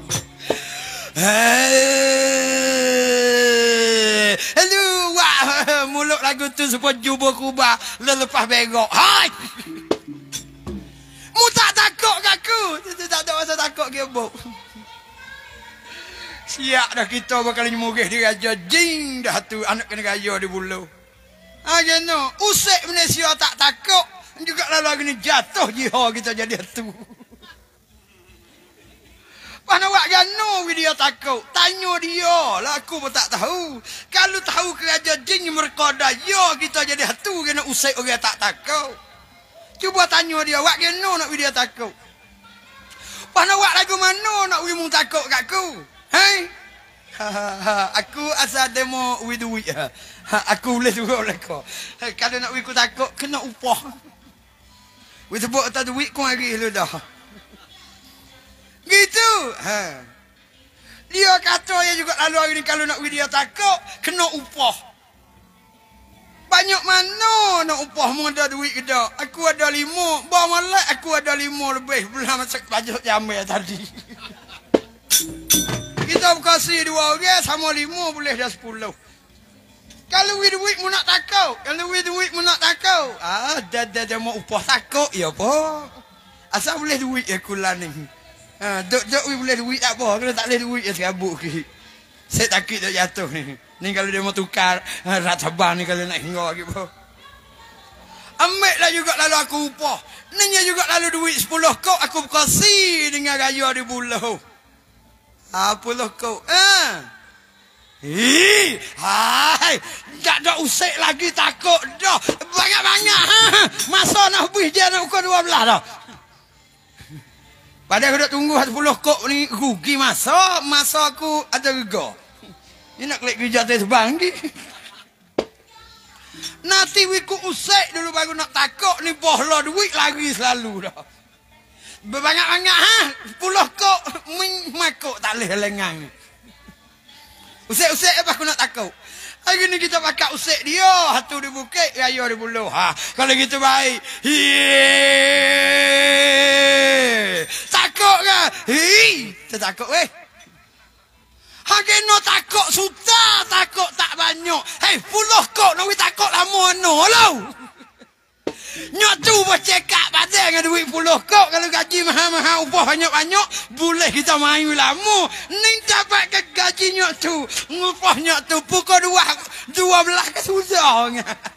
Hei, hello, wah, mulut lagu tu sebut jubah kubah, lepas begok. Hai! Mu tak takut ke aku? Tak ada masa takut ke buk. Siap dah kita bakal nyemurih di raja jing dah tu anak kena raya di bulu. Ah, kena. Usik Malaysia tak takut. Juga lalu ni jatuh jiha kita jadi tu. Mana awak gano dia takut. Tanya dia lah. Aku pun tak tahu. Kalau tahu kerajaan jin merkoda. Ya kita jadi tu. Kena usik orang tak takut. Cuba tanya dia. Awak gano nak dia takut. Mana awak lagu mana nak wimung takut kat aku. Hei. Aku asal demo with duit. Aku boleh juga oleh kau. Kalau nak wik aku takut, kena upah. Wik sebut atas duit kau hari lu dah. Gitu. Ha. Dia kata ya juga lalu hari ni kalau nak wik dia takut, kena upah. Banyak mana nak upah mu ada duit ke tak? Aku ada lima. Bawa malak aku ada lima lebih. Belum masuk bajet jamil tadi. Kita berkasih dua orang sama lima boleh dah sepuluh. Kalau wid duit mu nak takut. Kalau wid duit mu nak takut. Ah, dah dah dah mau upah takut ya apa. Asal boleh duit ya kulan ni. Ha, dok dok wid boleh duit tak apa. Kalau tak boleh duit ya serabut ke. Saya takut dah jatuh ni. Ni kalau dia mau tukar rata bang ni kalau nak hingga lagi apa. Ambil lah juga lalu aku upah. Ni juga lalu duit sepuluh kau aku berkasih dengan raya di bulan. Apa lah kau? Ah. Hei, hai, tak ada usik lagi takut dah. Banyak-banyak ha. Masa nak habis dia nak ukur dua belas dah. Padahal aku dah tunggu sepuluh kok ni rugi masa, masa aku ada rega. Ni nak klik kerja atas bang ni. Nanti wiku usik dulu baru nak takut ni bohlo duit lagi selalu dah. Berbanyak-banyak ha, sepuluh kok makuk tak boleh lengang ni. Usik-usik apa aku nak takut. Hari ni kita pakai usik dia. Hatu di bukit, raya di buluh. Ha, kalau gitu baik. Hei. Takut ke? Hei. Tak takut weh. Hari ni takut sudah. Takut tak banyak. Hei, puluh kok nak takut lama no lah. Nyok tu bercekak pada dengan duit puluh kok. Kalau gaji mahal-mahal upah banyak-banyak, boleh kita main lama. Ni dapat ke gaji nyok tu. Upah nyok tu pukul dua, dua belas ke susah.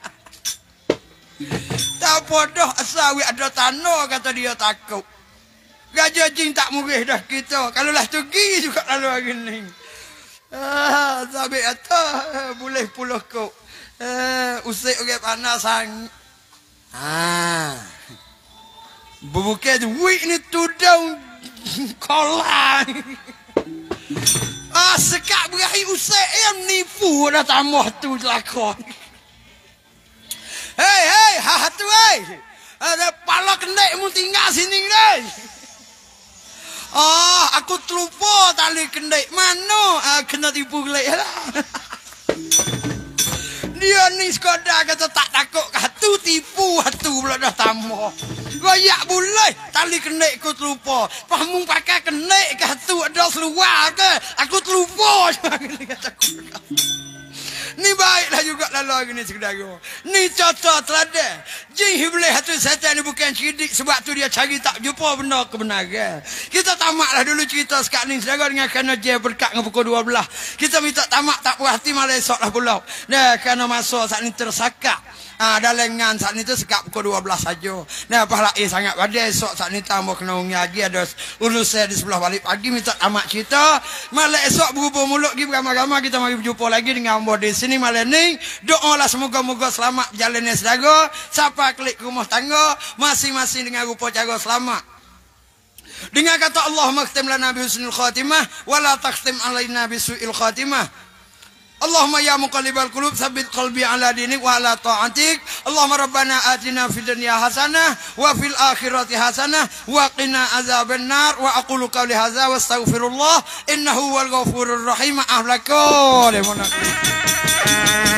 Tak bodoh asal ada tanah kata dia takut. Gaji jing tak murih dah kita. Kalau lah tugi juga lalu hari ni. Ah, sampai atas boleh puluh kok. Ah, usik orang panas sang. Ah, bukan duit ni tudung kolang. Ah, sekak berakhir usai yang nipu dah tambah tu lakon. Hei, hei, ha tu hei. Ada pala kendek mu tinggal sini deh. Ah, aku terlupa tali kendek mana? Ah, kena tipu gelek lah. Dia ni sekolah kata tak takut hatu tipu hatu pula dah tambah. Goyak boleh tali kenek aku terlupa. Pahamu pakai kenek ke hatu ada seluar ke? Aku terlupa. Ni baiklah juga lalu gini saudara. Ni contoh teladan. Jin iblis hatu setan ni bukan cerdik sebab tu dia cari tak jumpa benda kebenaran. Kita tamaklah dulu cerita sekarang ni saudara dengan kerana dia berkat dengan pukul dua belas. Kita minta tamak tak puas hati malah esoklah pula. Nah kerana masa saat ni tersakap. Ah, dalam ngan saat ni tu sekap pukul dua belas saja. Nah, pahala eh sangat badai esok saat ni tambah kena ungi lagi ada urus saya di sebelah balik pagi minta tamak cerita. Malam esok berhubung mulut pergi beramai-ramai kita mari berjumpa lagi dengan hamba di sini malam ni. Doalah semoga-moga selamat berjalannya saudara. Siapa klik ke rumah tangga masing-masing dengan rupa cara selamat. Dengan kata Allah makhtim lana bi husnul khatimah wala takhtim alaina bi su'il khatimah. Allahumma ya muqallibal qulub tsabbit qalbi ala dinik wa ala ta'atik. Allahumma rabbana atina fid dunya hasanah wa fil akhirati hasanah wa qina azabannar wa aqulu qawli hadza wastaghfirullah innahu wal ghafurur rahim. Ahlakum.